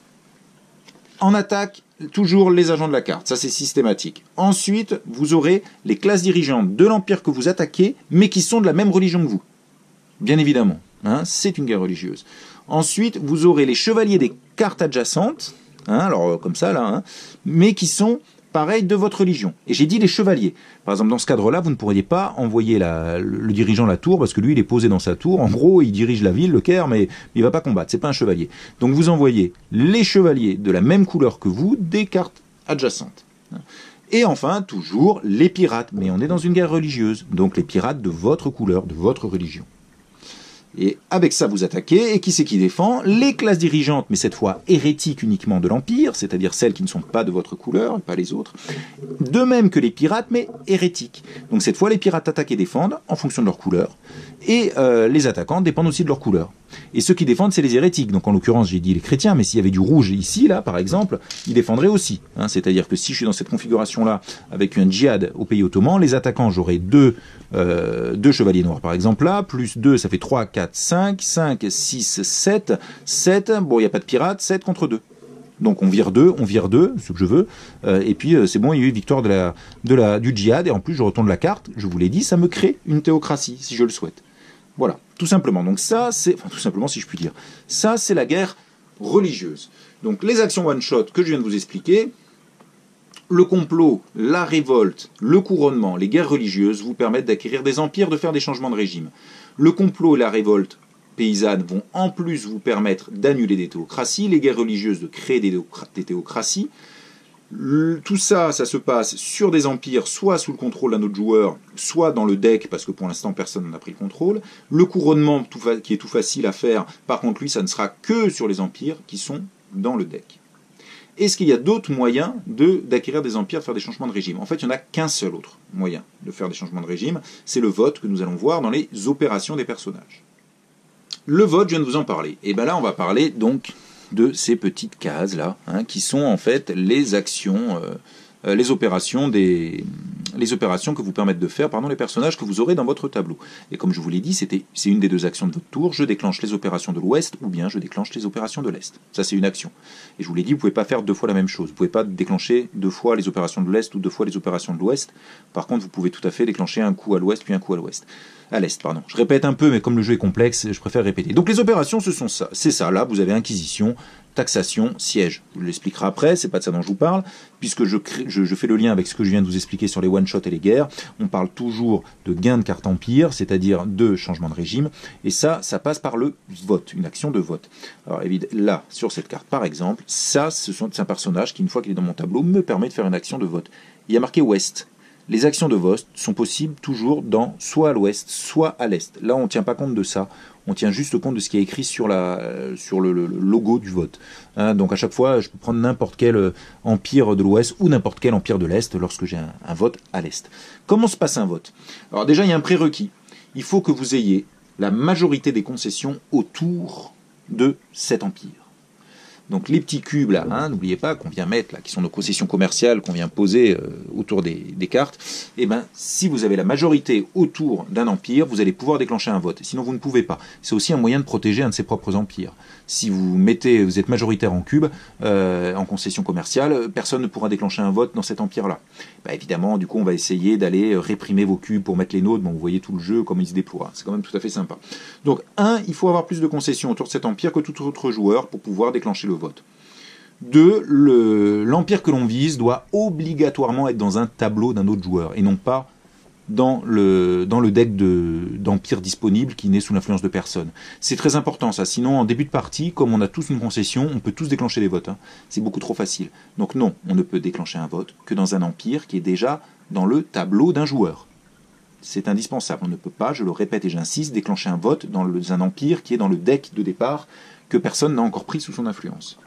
en attaque, toujours les agents de la carte, ça c'est systématique. Ensuite, vous aurez les classes dirigeantes de l'empire que vous attaquez, mais qui sont de la même religion que vous. Bien évidemment, hein, c'est une guerre religieuse. Ensuite, vous aurez les chevaliers des cartes adjacentes, hein, alors comme ça là, hein, mais qui sont pareil de votre religion. Et j'ai dit les chevaliers. Par exemple, dans ce cadre-là, vous ne pourriez pas envoyer la, le, le dirigeant à la tour, parce que lui, il est posé dans sa tour. En gros, il dirige la ville, le Caire, mais il ne va pas combattre. C'est pas un chevalier. Donc vous envoyez les chevaliers de la même couleur que vous, des cartes adjacentes. Et enfin, toujours, les pirates. Mais on est dans une guerre religieuse. Donc les pirates de votre couleur, de votre religion. Et avec ça, vous attaquez, et qui c'est qui défend? Les classes dirigeantes, mais cette fois hérétiques uniquement de l'Empire, c'est-à-dire celles qui ne sont pas de votre couleur, et pas les autres. De même que les pirates, mais hérétiques. Donc cette fois, les pirates attaquent et défendent en fonction de leur couleur, et euh, les attaquants dépendent aussi de leur couleur. Et ceux qui défendent, c'est les hérétiques. Donc en l'occurrence, j'ai dit les chrétiens, mais s'il y avait du rouge ici, là, par exemple, ils défendraient aussi. Hein, c'est-à-dire que si je suis dans cette configuration-là, avec un djihad au pays ottoman, les attaquants, j'aurai deux, euh, deux chevaliers noirs, par exemple, là, plus deux, ça fait trois, quatre, cinq, cinq, six, sept, sept, bon, il n'y a pas de pirates, sept contre deux. Donc on vire deux, on vire deux, ce que je veux, euh, et puis euh, c'est bon, il y a eu victoire de la, de la, du djihad, et en plus je retourne la carte, je vous l'ai dit, ça me crée une théocratie, si je le souhaite. Voilà, tout simplement. Donc ça, c'est, enfin tout simplement si je puis dire, ça c'est la guerre religieuse. Donc les actions one-shot que je viens de vous expliquer, le complot, la révolte, le couronnement, les guerres religieuses vous permettent d'acquérir des empires, de faire des changements de régime. Le complot et la révolte paysannes vont en plus vous permettre d'annuler des théocraties, les guerres religieuses de créer des, des théocraties. Le, tout ça, ça se passe sur des empires, soit sous le contrôle d'un autre joueur, soit dans le deck, parce que pour l'instant personne n'a pris le contrôle. Le couronnement, tout fa- qui est tout facile à faire, par contre lui, ça ne sera que sur les empires qui sont dans le deck. Est-ce qu'il y a d'autres moyens de, d'acquérir des empires, de faire des changements de régime? En fait, il n'y en a qu'un seul autre moyen de faire des changements de régime, c'est le vote que nous allons voir dans les opérations des personnages. Le vote, je viens de vous en parler. Et bien là, on va parler donc de ces petites cases-là, hein, qui sont en fait les actions, euh, les opérations des, les opérations que vous permettent de faire, pardon, les personnages que vous aurez dans votre tableau. Et comme je vous l'ai dit, c'était, c'est une des deux actions de votre tour. Je déclenche les opérations de l'Ouest ou bien je déclenche les opérations de l'Est. Ça, c'est une action. Et je vous l'ai dit, vous ne pouvez pas faire deux fois la même chose. Vous ne pouvez pas déclencher deux fois les opérations de l'Est ou deux fois les opérations de l'Ouest. Par contre, vous pouvez tout à fait déclencher un coup à l'Ouest puis un coup à l'Ouest. À l'Est, pardon. Je répète un peu, mais comme le jeu est complexe, je préfère répéter. Donc les opérations, ce sont ça. C'est ça. Là, vous avez Inquisition, taxation, siège. Je vous l'expliquerai après, c'est pas de ça dont je vous parle, puisque je, crée, je, je fais le lien avec ce que je viens de vous expliquer sur les one-shots et les guerres. On parle toujours de gain de carte empire, c'est-à-dire de changement de régime, et ça, ça passe par le vote, une action de vote. Alors évidemment, là, sur cette carte, par exemple, ça, ce sont, c'est un personnage qui, une fois qu'il est dans mon tableau, me permet de faire une action de vote. Il y a marqué Ouest. Les actions de vote sont possibles toujours dans soit à l'ouest, soit à l'est. Là, on ne tient pas compte de ça. On tient juste compte de ce qui est écrit sur, la, sur le, le, le logo du vote. Hein, donc à chaque fois, je peux prendre n'importe quel empire de l'ouest ou n'importe quel empire de l'est lorsque j'ai un, un vote à l'est. Comment se passe un vote? Alors déjà, il y a un prérequis. Il faut que vous ayez la majorité des concessions autour de cet empire. Donc les petits cubes là, hein, n'oubliez pas qu'on vient mettre là, qui sont nos concessions commerciales qu'on vient poser euh, autour des, des cartes. Et ben, si vous avez la majorité autour d'un empire, vous allez pouvoir déclencher un vote. Sinon, vous ne pouvez pas. C'est aussi un moyen de protéger un de ses propres empires. Si vous mettez, vous êtes majoritaire en cube, euh, en concession commerciale, personne ne pourra déclencher un vote dans cet empire-là. Ben, évidemment, du coup, on va essayer d'aller réprimer vos cubes pour mettre les nôtres. Bon, vous voyez tout le jeu comme il se déploie. C'est quand même tout à fait sympa. Donc, un, il faut avoir plus de concessions autour de cet empire que tout autre joueur pour pouvoir déclencher le vote. Deux, le, l'empire que l'on vise doit obligatoirement être dans un tableau d'un autre joueur et non pas dans le, dans le deck de, d'empire disponible qui n'est sous l'influence de personne. C'est très important ça, sinon en début de partie, comme on a tous une concession, on peut tous déclencher des votes. Hein. C'est beaucoup trop facile. Donc non, on ne peut déclencher un vote que dans un empire qui est déjà dans le tableau d'un joueur. C'est indispensable. On ne peut pas, je le répète et j'insiste, déclencher un vote dans le, un empire qui est dans le deck de départ que personne n'a encore pris sous son influence.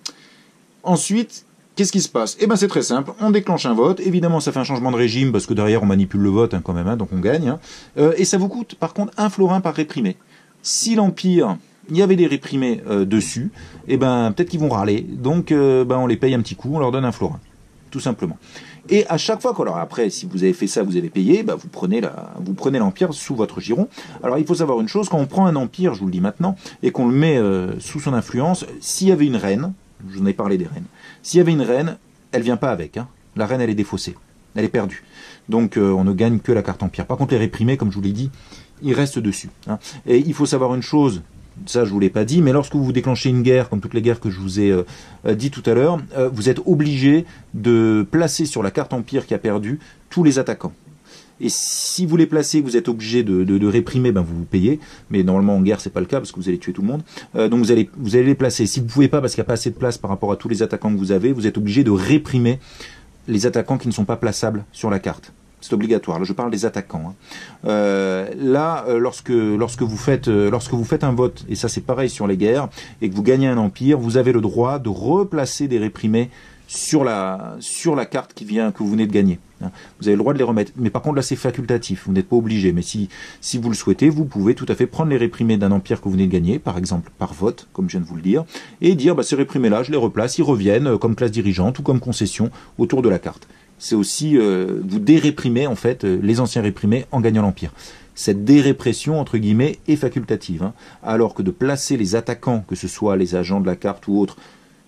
Ensuite, qu'est-ce qui se passe? Eh bien, c'est très simple. On déclenche un vote. Évidemment, ça fait un changement de régime parce que derrière, on manipule le vote hein, quand même, hein, donc on gagne. Hein. Euh, et ça vous coûte, par contre, un florin par réprimé. Si l'Empire, il y avait des réprimés euh, dessus, eh ben, peut-être qu'ils vont râler. Donc, euh, ben, on les paye un petit coup, on leur donne un florin. Tout simplement. Et à chaque fois que, alors après, si vous avez fait ça, vous avez payé, bah vous prenez la, vous prenez l'empire sous votre giron. Alors il faut savoir une chose, quand on prend un empire, je vous le dis maintenant, et qu'on le met euh, sous son influence, s'il y avait une reine, je vous en ai parlé des reines, s'il y avait une reine, elle vient pas avec, hein. La reine elle est défaussée, elle est perdue. Donc euh, on ne gagne que la carte empire. Par contre les réprimés, comme je vous l'ai dit, ils restent dessus. Hein. Et il faut savoir une chose, ça je vous l'ai pas dit, mais lorsque vous déclenchez une guerre, comme toutes les guerres que je vous ai euh, dit tout à l'heure, euh, vous êtes obligé de placer sur la carte empire qui a perdu tous les attaquants. Et si vous les placez, vous êtes obligé de, de, de réprimer, ben vous vous payez. Mais normalement en guerre c'est pas le cas parce que vous allez tuer tout le monde. Euh, donc vous allez vous allez les placer. Si vous pouvez pas parce qu'il n'y a pas assez de place par rapport à tous les attaquants que vous avez, vous êtes obligé de réprimer les attaquants qui ne sont pas plaçables sur la carte. C'est obligatoire. Là, je parle des attaquants. Hein. Euh, là, euh, lorsque lorsque vous faites euh, lorsque vous faites un vote, et ça c'est pareil sur les guerres, et que vous gagnez un empire, vous avez le droit de replacer des réprimés sur la sur la carte qui vient que vous venez de gagner. Hein. Vous avez le droit de les remettre. Mais par contre là c'est facultatif. Vous n'êtes pas obligé. Mais si si vous le souhaitez, vous pouvez tout à fait prendre les réprimés d'un empire que vous venez de gagner, par exemple par vote, comme je viens de vous le dire, et dire bah ces réprimés là, je les replace, ils reviennent euh, comme classe dirigeante ou comme concession autour de la carte. C'est aussi, euh, vous déréprimez en fait euh, les anciens réprimés en gagnant l'Empire. Cette dérépression, entre guillemets, est facultative. Hein, alors que de placer les attaquants, que ce soit les agents de la carte ou autres,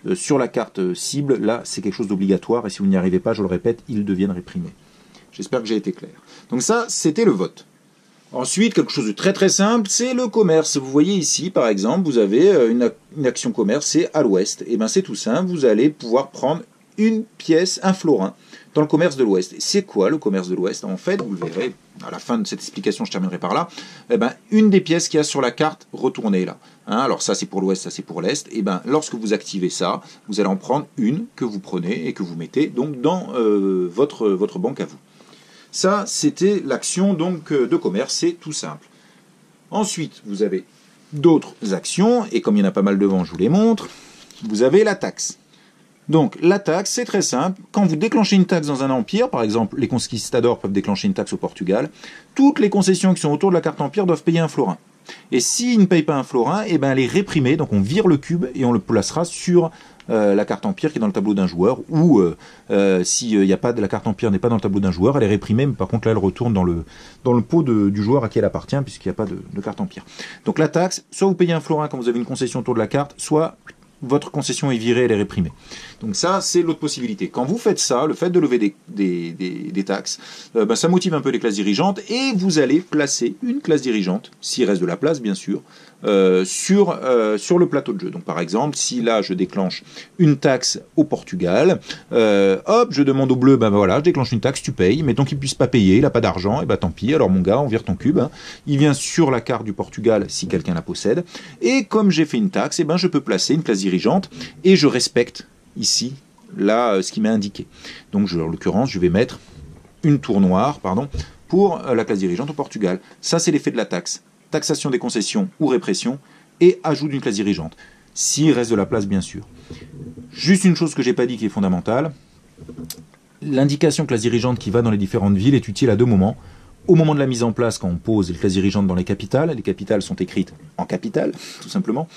euh, sur la carte euh, cible, là c'est quelque chose d'obligatoire et si vous n'y arrivez pas, je le répète, ils deviennent réprimés. J'espère que j'ai été clair. Donc ça, c'était le vote. Ensuite, quelque chose de très très simple, c'est le commerce. Vous voyez ici, par exemple, vous avez une, une action commerce, c'est à l'ouest. Et bien c'est tout simple, vous allez pouvoir prendre une pièce, un florin, dans le commerce de l'ouest. C'est quoi le commerce de l'ouest? En fait, vous le verrez, à la fin de cette explication, je terminerai par là, eh ben, une des pièces qu'il y a sur la carte, retournez là. Hein, alors ça c'est pour l'ouest, ça c'est pour l'est. Et ben lorsque vous activez ça, vous allez en prendre une que vous prenez et que vous mettez donc dans euh, votre, votre banque à vous. Ça, c'était l'action donc de commerce, c'est tout simple. Ensuite, vous avez d'autres actions, et comme il y en a pas mal devant, je vous les montre. Vous avez la taxe. Donc, la taxe, c'est très simple. Quand vous déclenchez une taxe dans un empire, par exemple, les conquistadors peuvent déclencher une taxe au Portugal, toutes les concessions qui sont autour de la carte empire doivent payer un florin. Et s'ils ne payent pas un florin, eh ben, elle est réprimée, donc on vire le cube et on le placera sur Euh, la carte empire qui est dans le tableau d'un joueur, ou euh, euh, si euh, y a pas de, la carte empire n'est pas dans le tableau d'un joueur, elle est réprimée, mais par contre là elle retourne dans le, dans le pot de, du joueur à qui elle appartient, puisqu'il n'y a pas de, de carte empire. Donc la taxe, soit vous payez un florin quand vous avez une concession autour de la carte, soit votre concession est virée, elle est réprimée. Donc ça, c'est l'autre possibilité. Quand vous faites ça, le fait de lever des, des, des, des taxes, euh, ben, ça motive un peu les classes dirigeantes, et vous allez placer une classe dirigeante, s'il reste de la place bien sûr, euh, sur, euh, sur le plateau de jeu. Donc par exemple, si là je déclenche une taxe au Portugal, euh, hop, je demande au bleu, ben voilà, je déclenche une taxe, tu payes, mais tant qu'il ne puisse pas payer, il n'a pas d'argent, et ben tant pis, alors mon gars, on vire ton cube, hein. Il vient sur la carte du Portugal si quelqu'un la possède, et comme j'ai fait une taxe, et ben je peux placer une classe dirigeante, et je respecte ici, là, euh, ce qui m'est indiqué. Donc, je, en l'occurrence, je vais mettre une tour noire, pardon, pour euh, la classe dirigeante au Portugal. Ça, c'est l'effet de la taxe. Taxation des concessions ou répression, et ajout d'une classe dirigeante. S'il reste de la place, bien sûr. Juste une chose que j'ai pas dit qui est fondamentale. L'indication classe dirigeante qui va dans les différentes villes est utile à deux moments. Au moment de la mise en place, quand on pose les classes dirigeantes dans les capitales, les capitales sont écrites en capitale, tout simplement.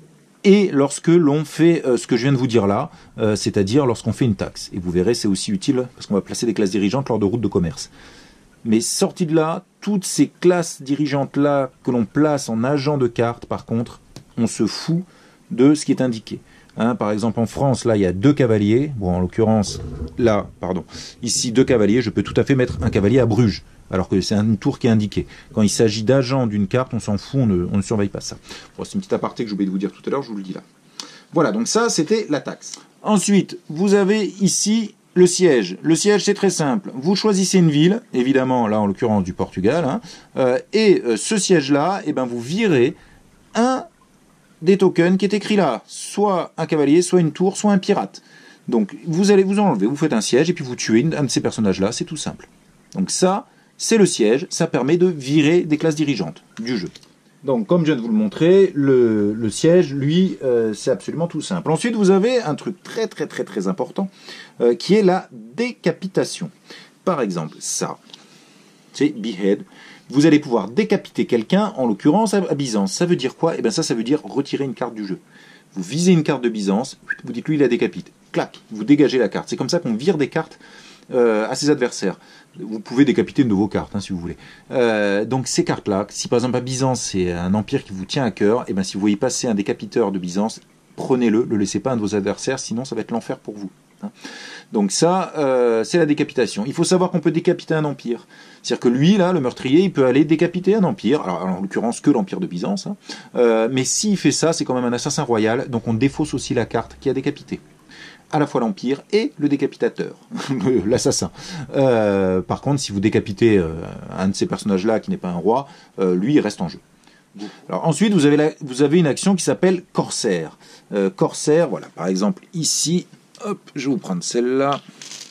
Et lorsque l'on fait euh, ce que je viens de vous dire là, euh, c'est-à-dire lorsqu'on fait une taxe. Et vous verrez, c'est aussi utile parce qu'on va placer des classes dirigeantes lors de routes de commerce. Mais sorti de là, toutes ces classes dirigeantes-là que l'on place en agent de carte, par contre, on se fout de ce qui est indiqué. Hein, par exemple, en France, là, il y a deux cavaliers. Bon, en l'occurrence, là, pardon, ici, deux cavaliers. Je peux tout à fait mettre un cavalier à Bruges, alors que c'est une tour qui est indiquée. Quand il s'agit d'agents d'une carte, on s'en fout, on ne, on ne surveille pas ça. Bon, c'est une petite aparté que j'ai oublié de vous dire tout à l'heure, je vous le dis là. Voilà, donc ça, c'était la taxe. Ensuite, vous avez ici le siège. Le siège, c'est très simple. Vous choisissez une ville, évidemment, là, en l'occurrence, du Portugal, hein, euh, et euh, ce siège-là, eh ben, vous virez un des tokens qui est écrit là, soit un cavalier, soit une tour, soit un pirate. Donc, vous allez vous enlever, vous faites un siège, et puis vous tuez un de ces personnages-là, c'est tout simple. Donc ça, c'est le siège, ça permet de virer des classes dirigeantes du jeu. Donc, comme je viens de vous le montrer, le, le siège, lui, euh, c'est absolument tout simple. Ensuite, vous avez un truc très très très très important, euh, qui est la décapitation. Par exemple, ça, c'est Behead. Vous allez pouvoir décapiter quelqu'un, en l'occurrence à Byzance. Ça veut dire quoi? Eh bien ça, ça veut dire retirer une carte du jeu. Vous visez une carte de Byzance, vous dites lui, il la décapite. Clac, vous dégagez la carte. C'est comme ça qu'on vire des cartes euh, à ses adversaires. Vous pouvez décapiter une de vos cartes, hein, si vous voulez. Euh, donc ces cartes-là, si par exemple à Byzance, c'est un empire qui vous tient à cœur, et bien si vous voyez passer un décapiteur de Byzance, prenez-le, ne le laissez pas à un de vos adversaires, sinon ça va être l'enfer pour vous. Hein. Donc ça, euh, c'est la décapitation. Il faut savoir qu'on peut décapiter un empire. C'est-à-dire que lui, là, le meurtrier, il peut aller décapiter un empire, alors en l'occurrence que l'empire de Byzance, hein. euh, mais s'il fait ça, c'est quand même un assassin royal, donc on défausse aussi la carte qui a décapité. À la fois l'empire et le décapitateur, l'assassin. Euh, par contre, si vous décapitez euh, un de ces personnages-là qui n'est pas un roi, euh, lui, il reste en jeu. Alors ensuite, vous avez, la, vous avez une action qui s'appelle Corsaire. Euh, Corsaire, voilà, par exemple, ici, hop, je vais vous prendre celle-là.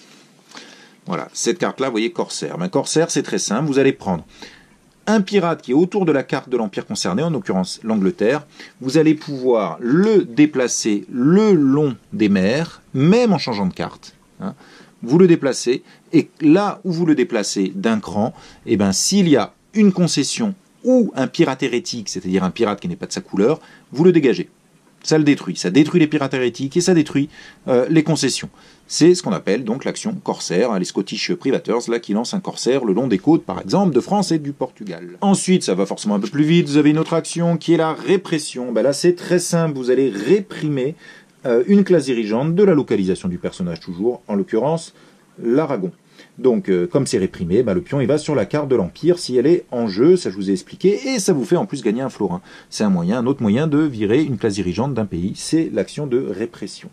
Voilà, cette carte-là, vous voyez, Corsaire. Ben, Corsaire, c'est très simple, vous allez prendre un pirate qui est autour de la carte de l'empire concerné, en l'occurrence l'Angleterre, vous allez pouvoir le déplacer le long des mers, même en changeant de carte. Hein. Vous le déplacez, et là où vous le déplacez d'un cran, eh ben, s'il y a une concession ou un pirate hérétique, c'est-à-dire un pirate qui n'est pas de sa couleur, vous le dégagez. Ça le détruit. Ça détruit les pirates hérétiques et ça détruit euh, les concessions. C'est ce qu'on appelle donc l'action corsaire, hein, les Scottish Privateers, là, qui lancent un corsaire le long des côtes, par exemple, de France et du Portugal. Ensuite, ça va forcément un peu plus vite, vous avez une autre action qui est la répression. Ben là, c'est très simple, vous allez réprimer euh, une classe dirigeante de la localisation du personnage toujours, en l'occurrence l'Aragon. Donc, euh, comme c'est réprimé, bah, le pion il va sur la carte de l'Empire si elle est en jeu, ça je vous ai expliqué, et ça vous fait en plus gagner un florin. C'est un moyen, un autre moyen de virer une classe dirigeante d'un pays, c'est l'action de répression.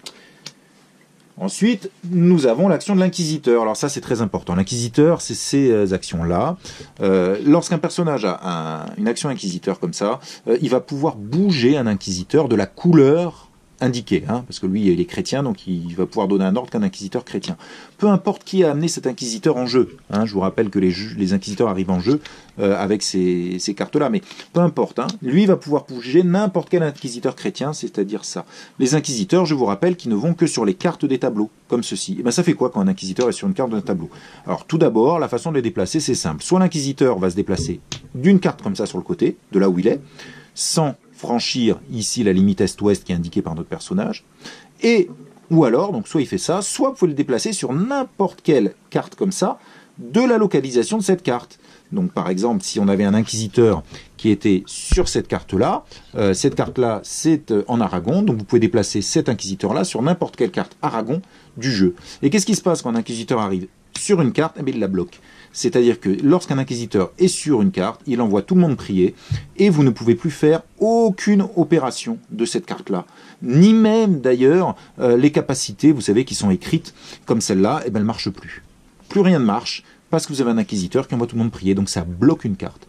Ensuite, nous avons l'action de l'inquisiteur. Alors ça, c'est très important. L'inquisiteur, c'est ces actions-là. Euh, Lorsqu'un personnage a un, une action inquisiteur comme ça, euh, il va pouvoir bouger un inquisiteur de la couleur indiquée, hein, parce que lui, il est chrétien, donc il va pouvoir donner un ordre qu'un inquisiteur chrétien. Peu importe qui a amené cet inquisiteur en jeu. Hein, je vous rappelle que les, les inquisiteurs arrivent en jeu euh, avec ces, ces cartes-là, mais peu importe. Hein, lui va pouvoir bouger n'importe quel inquisiteur chrétien, c'est-à-dire ça. Les inquisiteurs, je vous rappelle, qu'ils ne vont que sur les cartes des tableaux, comme ceci. Et ben ça fait quoi quand un inquisiteur est sur une carte d'un tableau? Alors tout d'abord, la façon de les déplacer, c'est simple. Soit l'inquisiteur va se déplacer d'une carte comme ça sur le côté, de là où il est, sans franchir ici la limite est-ouest qui est indiquée par notre personnage, et ou alors, donc soit il fait ça, soit vous pouvez le déplacer sur n'importe quelle carte comme ça, de la localisation de cette carte. Donc par exemple, si on avait un inquisiteur qui était sur cette carte-là, euh, cette carte-là c'est euh, en Aragon, donc vous pouvez déplacer cet inquisiteur-là sur n'importe quelle carte Aragon du jeu. Et qu'est-ce qui se passe quand un inquisiteur arrive sur une carte? Eh bien, il la bloque. C'est-à-dire que lorsqu'un inquisiteur est sur une carte, il envoie tout le monde prier, et vous ne pouvez plus faire aucune opération de cette carte-là. Ni même d'ailleurs euh, les capacités, vous savez, qui sont écrites comme celle-là, eh bien, elles ne marchent plus. Plus rien ne marche, parce que vous avez un inquisiteur qui envoie tout le monde prier, donc ça bloque une carte.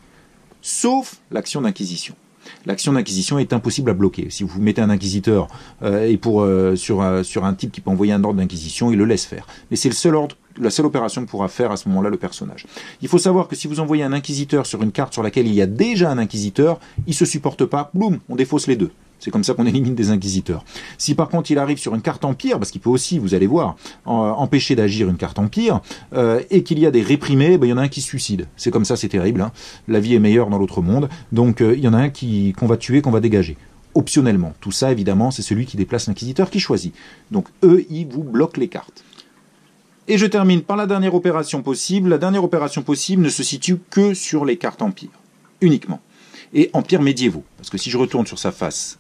Sauf l'action d'inquisition. L'action d'inquisition est impossible à bloquer. Si vous mettez un inquisiteur euh, et pour, euh, sur, euh, sur un type qui peut envoyer un ordre d'inquisition, il le laisse faire. Mais c'est le seul ordre, la seule opération que pourra faire à ce moment-là le personnage. Il faut savoir que si vous envoyez un inquisiteur sur une carte sur laquelle il y a déjà un inquisiteur, il ne se supporte pas, boum, on défausse les deux. C'est comme ça qu'on élimine des inquisiteurs. Si par contre il arrive sur une carte empire, parce qu'il peut aussi, vous allez voir, en, empêcher d'agir une carte empire, euh, et qu'il y a des réprimés, ben, il y en a un qui se suicide. C'est comme ça, c'est terrible. Hein. La vie est meilleure dans l'autre monde, donc euh, il y en a un qui, qu'on va tuer, qu'on va dégager. Optionnellement. Tout ça, évidemment, c'est celui qui déplace l'inquisiteur qui choisit. Donc eux, ils vous bloquent les cartes. Et je termine par la dernière opération possible. La dernière opération possible ne se situe que sur les cartes empire, uniquement. Et empire médiévaux. Parce que si je retourne sur sa face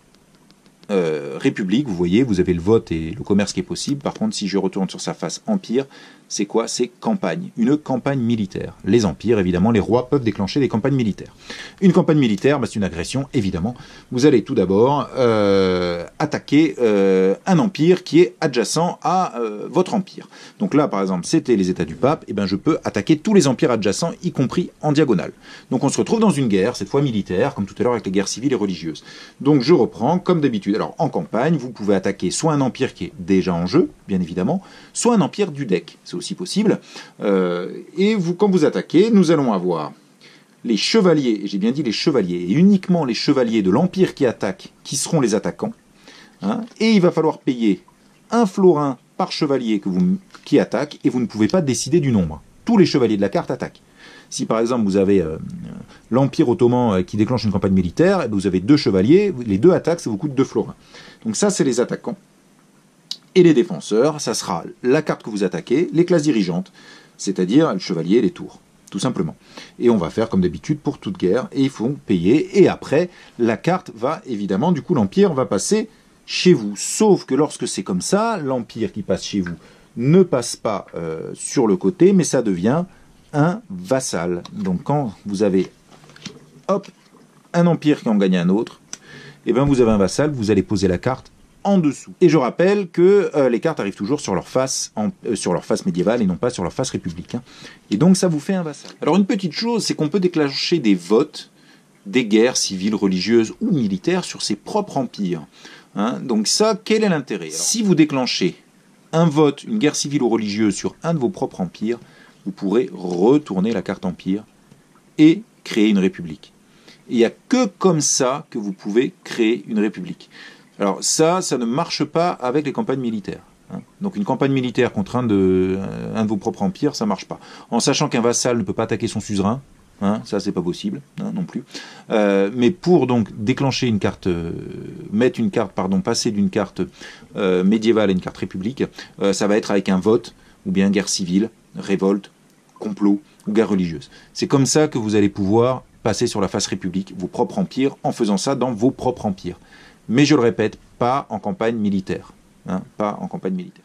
Euh, République, vous voyez, vous avez le vote et le commerce qui est possible. Par contre, si je retourne sur sa face Empire, c'est quoi? C'est campagne, une campagne militaire. Les empires, évidemment, les rois peuvent déclencher des campagnes militaires. Une campagne militaire, bah, c'est une agression, évidemment. Vous allez tout d'abord euh, attaquer euh, un empire qui est adjacent à euh, votre empire. Donc là, par exemple, c'était les États du Pape, et ben je peux attaquer tous les empires adjacents, y compris en diagonale. Donc on se retrouve dans une guerre, cette fois militaire, comme tout à l'heure avec les guerres civiles et religieuses. Donc je reprends, comme d'habitude. Alors en campagne, vous pouvez attaquer soit un empire qui est déjà en jeu, bien évidemment, soit un empire du deck, c'est aussi possible. Euh, et vous, quand vous attaquez, nous allons avoir les chevaliers, et j'ai bien dit les chevaliers, et uniquement les chevaliers de l'empire qui attaquent, qui seront les attaquants. Hein, et il va falloir payer un florin par chevalier que vous, qui attaque, et vous ne pouvez pas décider du nombre. Tous les chevaliers de la carte attaquent. Si par exemple vous avez euh, l'Empire ottoman euh, qui déclenche une campagne militaire, vous avez deux chevaliers, les deux attaques, ça vous coûte deux florins. Donc ça, c'est les attaquants. Et les défenseurs, ça sera la carte que vous attaquez, les classes dirigeantes, c'est-à-dire le chevalier et les tours, tout simplement. Et on va faire comme d'habitude pour toute guerre, et il faut payer, et après, la carte va, évidemment, du coup l'Empire va passer chez vous. Sauf que lorsque c'est comme ça, l'Empire qui passe chez vous ne passe pas euh, sur le côté, mais ça devient un vassal. Donc quand vous avez hop, un empire qui en gagne un autre, et ben vous avez un vassal, vous allez poser la carte en dessous. Et je rappelle que euh, les cartes arrivent toujours sur leur face en, euh, sur leur face médiévale et non pas sur leur face républicaine. Et donc ça vous fait un vassal. Alors une petite chose, c'est qu'on peut déclencher des votes, des guerres civiles, religieuses ou militaires sur ses propres empires. Hein, donc ça, quel est l'intérêt? Si vous déclenchez un vote, une guerre civile ou religieuse sur un de vos propres empires, vous pourrez retourner la carte empire et créer une république. Il n'y a que comme ça que vous pouvez créer une république. Alors ça, ça ne marche pas avec les campagnes militaires. Hein. Donc une campagne militaire contre un de, un de vos propres empires, ça ne marche pas. En sachant qu'un vassal ne peut pas attaquer son suzerain, hein, ça c'est pas possible, hein, non plus. Euh, mais pour donc déclencher une carte, euh, mettre une carte, pardon, passer d'une carte euh, médiévale à une carte république, euh, ça va être avec un vote, ou bien guerre civile, révolte, complot ou guerre religieuse. C'est comme ça que vous allez pouvoir passer sur la face république, vos propres empires, en faisant ça dans vos propres empires. mais je le répète, pas en campagne militaire. Hein, pas en campagne militaire.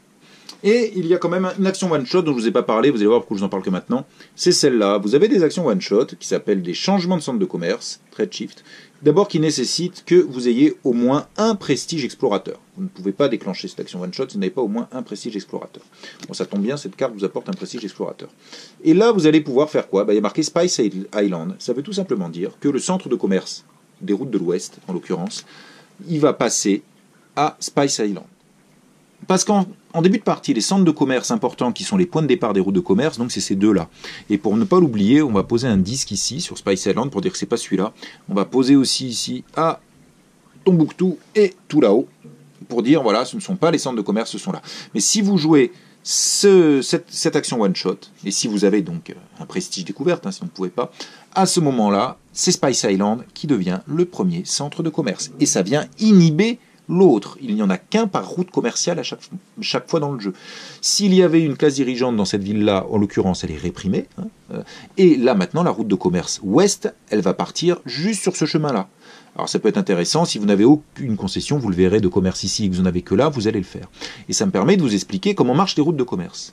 Et il y a quand même une action one-shot dont je ne vous ai pas parlé, vous allez voir pourquoi je vous en parle que maintenant. C'est celle-là. Vous avez des actions one-shot qui s'appellent des changements de centre de commerce, trade shift, d'abord qui nécessitent que vous ayez au moins un prestige explorateur. Vous ne pouvez pas déclencher cette action one-shot si vous n'avez pas au moins un prestige explorateur. Bon, ça tombe bien, cette carte vous apporte un prestige explorateur. Et là, vous allez pouvoir faire quoi? Bah, il y a marqué Spice Island. Ça veut tout simplement dire que le centre de commerce des routes de l'Ouest, en l'occurrence, il va passer à Spice Island. Parce qu'en en début de partie, les centres de commerce importants qui sont les points de départ des routes de commerce, donc c'est ces deux-là. Et pour ne pas l'oublier, on va poser un disque ici sur Spice Island pour dire que c'est pas celui-là. On va poser aussi ici à Tombouctou et tout là-haut pour dire voilà, ce ne sont pas les centres de commerce, ce sont là. Mais si vous jouez ce, cette, cette action one-shot, et si vous avez donc un prestige découverte, hein, si vous ne pouvez pas, à ce moment-là, c'est Spice Island qui devient le premier centre de commerce. Et ça vient inhiber l'autre. Il n'y en a qu'un par route commerciale à chaque, chaque fois dans le jeu. S'il y avait une classe dirigeante dans cette ville-là, en l'occurrence, elle est réprimée. Hein, euh, et là, maintenant, la route de commerce ouest, elle va partir juste sur ce chemin-là. Alors, ça peut être intéressant. Si vous n'avez aucune concession, vous le verrez, de commerce ici, et que vous n'en avez que là, vous allez le faire. Et ça me permet de vous expliquer comment marchent les routes de commerce.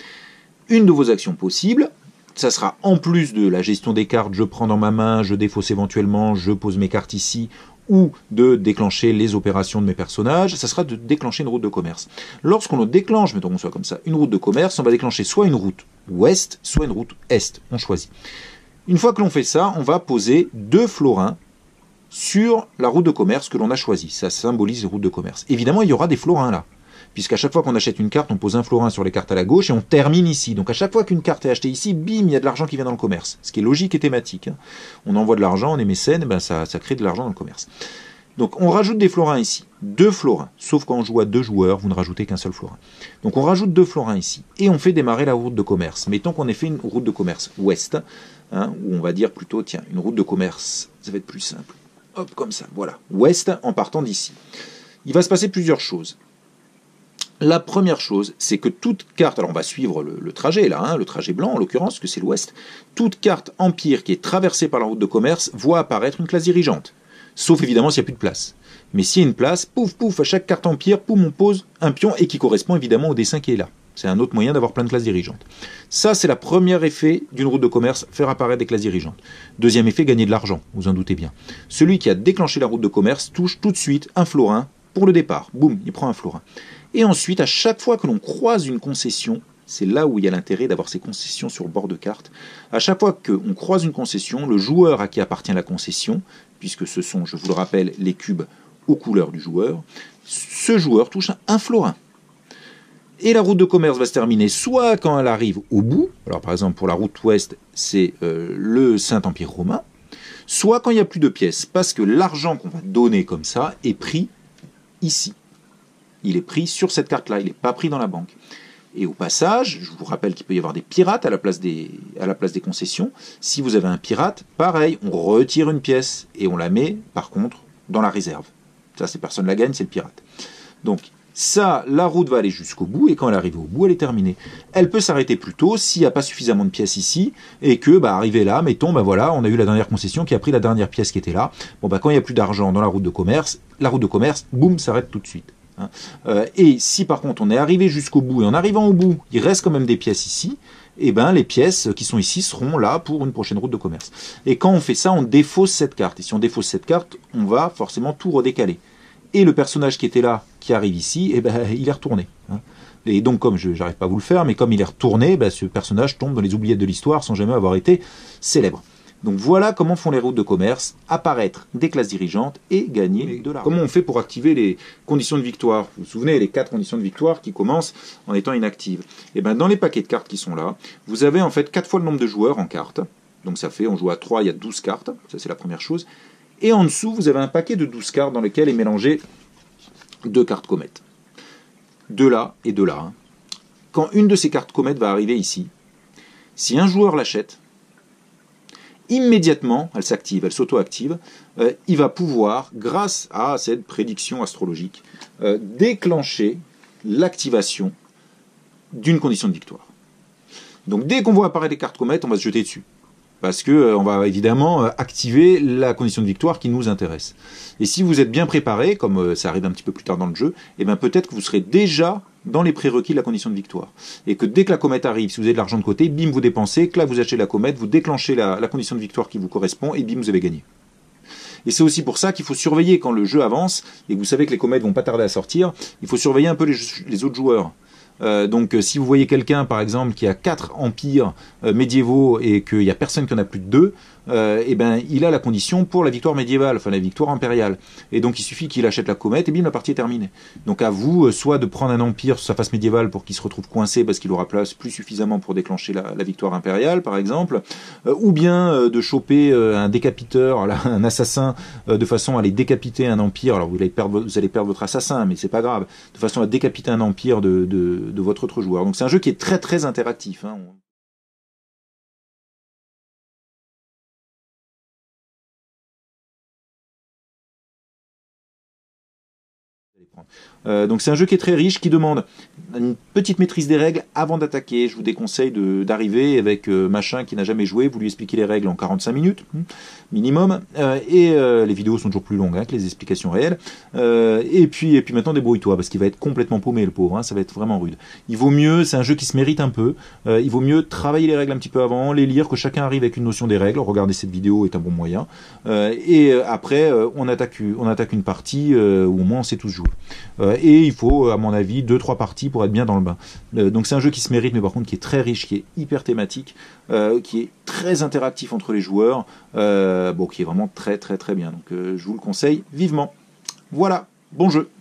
Une de vos actions possibles, ça sera en plus de la gestion des cartes, je prends dans ma main, je défausse éventuellement, je pose mes cartes ici, ou de déclencher les opérations de mes personnages, ça sera de déclencher une route de commerce. Lorsqu'on déclenche, mettons qu'on soit comme ça, une route de commerce, on va déclencher soit une route ouest, soit une route est, on choisit. Une fois que l'on fait ça, on va poser deux florins sur la route de commerce que l'on a choisie. Ça symbolise les routes de commerce. Évidemment, il y aura des florins là, puisqu'à chaque fois qu'on achète une carte, on pose un florin sur les cartes à la gauche et on termine ici. Donc à chaque fois qu'une carte est achetée ici, bim, il y a de l'argent qui vient dans le commerce. Ce qui est logique et thématique. Hein. On envoie de l'argent, on est mécène, ben ça, ça crée de l'argent dans le commerce. Donc on rajoute des florins ici, deux florins. Sauf quand on joue à deux joueurs, vous ne rajoutez qu'un seul florin. Donc on rajoute deux florins ici et on fait démarrer la route de commerce. Mettons qu'on ait fait une route de commerce ouest, hein, ou on va dire plutôt, tiens, une route de commerce, ça va être plus simple. Hop, comme ça, voilà. Ouest en partant d'ici. Il va se passer plusieurs choses. La première chose, c'est que toute carte, alors on va suivre le, le trajet là, hein, le trajet blanc en l'occurrence, que c'est l'ouest, toute carte empire qui est traversée par la route de commerce voit apparaître une classe dirigeante. Sauf évidemment s'il n'y a plus de place. Mais s'il y a une place, pouf pouf, à chaque carte empire, pouf, on pose un pion et qui correspond évidemment au dessin qui est là. C'est un autre moyen d'avoir plein de classes dirigeantes. Ça, c'est le premier effet d'une route de commerce, faire apparaître des classes dirigeantes. Deuxième effet, gagner de l'argent, vous en doutez bien. Celui qui a déclenché la route de commerce touche tout de suite un florin pour le départ. Boum, il prend un florin. Et ensuite, à chaque fois que l'on croise une concession, c'est là où il y a l'intérêt d'avoir ces concessions sur le bord de carte. À chaque fois qu'on croise une concession, le joueur à qui appartient la concession, puisque ce sont, je vous le rappelle, les cubes aux couleurs du joueur, ce joueur touche un florin. Et la route de commerce va se terminer soit quand elle arrive au bout, alors par exemple pour la route ouest, c'est euh, le Saint-Empire romain, soit quand il n'y a plus de pièces, parce que l'argent qu'on va donner comme ça est pris ici. Il est pris sur cette carte-là, il n'est pas pris dans la banque. Et au passage, je vous rappelle qu'il peut y avoir des pirates à la place des, à la place des concessions. Si vous avez un pirate, pareil, on retire une pièce et on la met, par contre, dans la réserve. Ça, c'est personne la gagne, c'est le pirate. Donc, ça, la route va aller jusqu'au bout, et quand elle arrive au bout, elle est terminée. Elle peut s'arrêter plus tôt s'il n'y a pas suffisamment de pièces ici, et que, bah, arrivé là, mettons, bah voilà, on a eu la dernière concession qui a pris la dernière pièce qui était là. Bon, bah, quand il n'y a plus d'argent dans la route de commerce, la route de commerce, boum, s'arrête tout de suite. Hein. Euh, et si par contre on est arrivé jusqu'au bout, et en arrivant au bout, il reste quand même des pièces ici, et ben les pièces qui sont ici seront là pour une prochaine route de commerce. Et quand on fait ça, on défausse cette carte. Et si on défausse cette carte, on va forcément tout redécaler. Et le personnage qui était là, qui arrive ici, eh ben, il est retourné. Hein. Et donc, comme je n'arrive pas à vous le faire, mais comme il est retourné, ben, ce personnage tombe dans les oubliettes de l'histoire sans jamais avoir été célèbre. Donc voilà comment font les routes de commerce, apparaître des classes dirigeantes et gagner de l'argent. Comment on fait pour activer les conditions de victoire? Vous vous souvenez, les quatre conditions de victoire qui commencent en étant inactives. Et ben, dans les paquets de cartes qui sont là, vous avez en fait quatre fois le nombre de joueurs en cartes. Donc ça fait, on joue à trois, il y a douze cartes. Ça c'est la première chose. Et en dessous, vous avez un paquet de douze cartes dans lesquelles est mélangé deux cartes comètes. De là et de là. Hein. Quand une de ces cartes comètes va arriver ici, si un joueur l'achète, immédiatement, elle s'active, elle s'auto-active, euh, il va pouvoir, grâce à cette prédiction astrologique, euh, déclencher l'activation d'une condition de victoire. Donc dès qu'on voit apparaître des cartes comètes, on va se jeter dessus. parce que euh, on va évidemment euh, activer la condition de victoire qui nous intéresse. Et si vous êtes bien préparé, comme euh, ça arrive un petit peu plus tard dans le jeu, eh bien peut-être que vous serez déjà dans les prérequis de la condition de victoire. Et que dès que la comète arrive, si vous avez de l'argent de côté, bim, vous dépensez, que là vous achetez la comète, vous déclenchez la, la condition de victoire qui vous correspond, et bim, vous avez gagné. Et c'est aussi pour ça qu'il faut surveiller quand le jeu avance, et que vous savez que les comètes vont pas tarder à sortir, il faut surveiller un peu les, les autres joueurs. Euh, donc euh, si vous voyez quelqu'un par exemple qui a quatre empires euh, médiévaux et qu'il n'y a personne qui en a plus de deux, euh, et ben il a la condition pour la victoire médiévale, enfin la victoire impériale. Et donc il suffit qu'il achète la comète et bim, la partie est terminée. Donc à vous, euh, soit de prendre un empire sur sa face médiévale pour qu'il se retrouve coincé parce qu'il aura place plus suffisamment pour déclencher la, la victoire impériale par exemple, euh, ou bien euh, de choper euh, un décapiteur, là, un assassin, euh, de façon à aller décapiter un empire. Alors vous allez perdre, vous allez perdre votre assassin, mais c'est pas grave. De façon à décapiter un empire de, de de votre autre joueur. Donc c'est un jeu qui est très très interactif. Hein. Euh, donc c'est un jeu qui est très riche, qui demande une petite maîtrise des règles avant d'attaquer. Je vous déconseille d'arriver avec euh, machin qui n'a jamais joué, vous lui expliquez les règles en quarante-cinq minutes minimum, euh, et euh, les vidéos sont toujours plus longues hein, que les explications réelles. Euh, et puis et puis maintenant débrouille-toi parce qu'il va être complètement paumé le pauvre, hein, ça va être vraiment rude. Il vaut mieux, c'est un jeu qui se mérite un peu. Euh, il vaut mieux travailler les règles un petit peu avant, les lire, que chacun arrive avec une notion des règles. Regarder cette vidéo est un bon moyen. Euh, et après euh, on attaque on attaque une partie euh, où au moins on sait tous jouer. Euh, et il faut, à mon avis, deux trois parties pour être bien dans le bain. Euh, donc c'est un jeu qui se mérite, mais par contre qui est très riche, qui est hyper thématique, euh, qui est très interactif entre les joueurs, euh, bon, qui est vraiment très très très bien. Donc euh, je vous le conseille vivement. Voilà, bon jeu.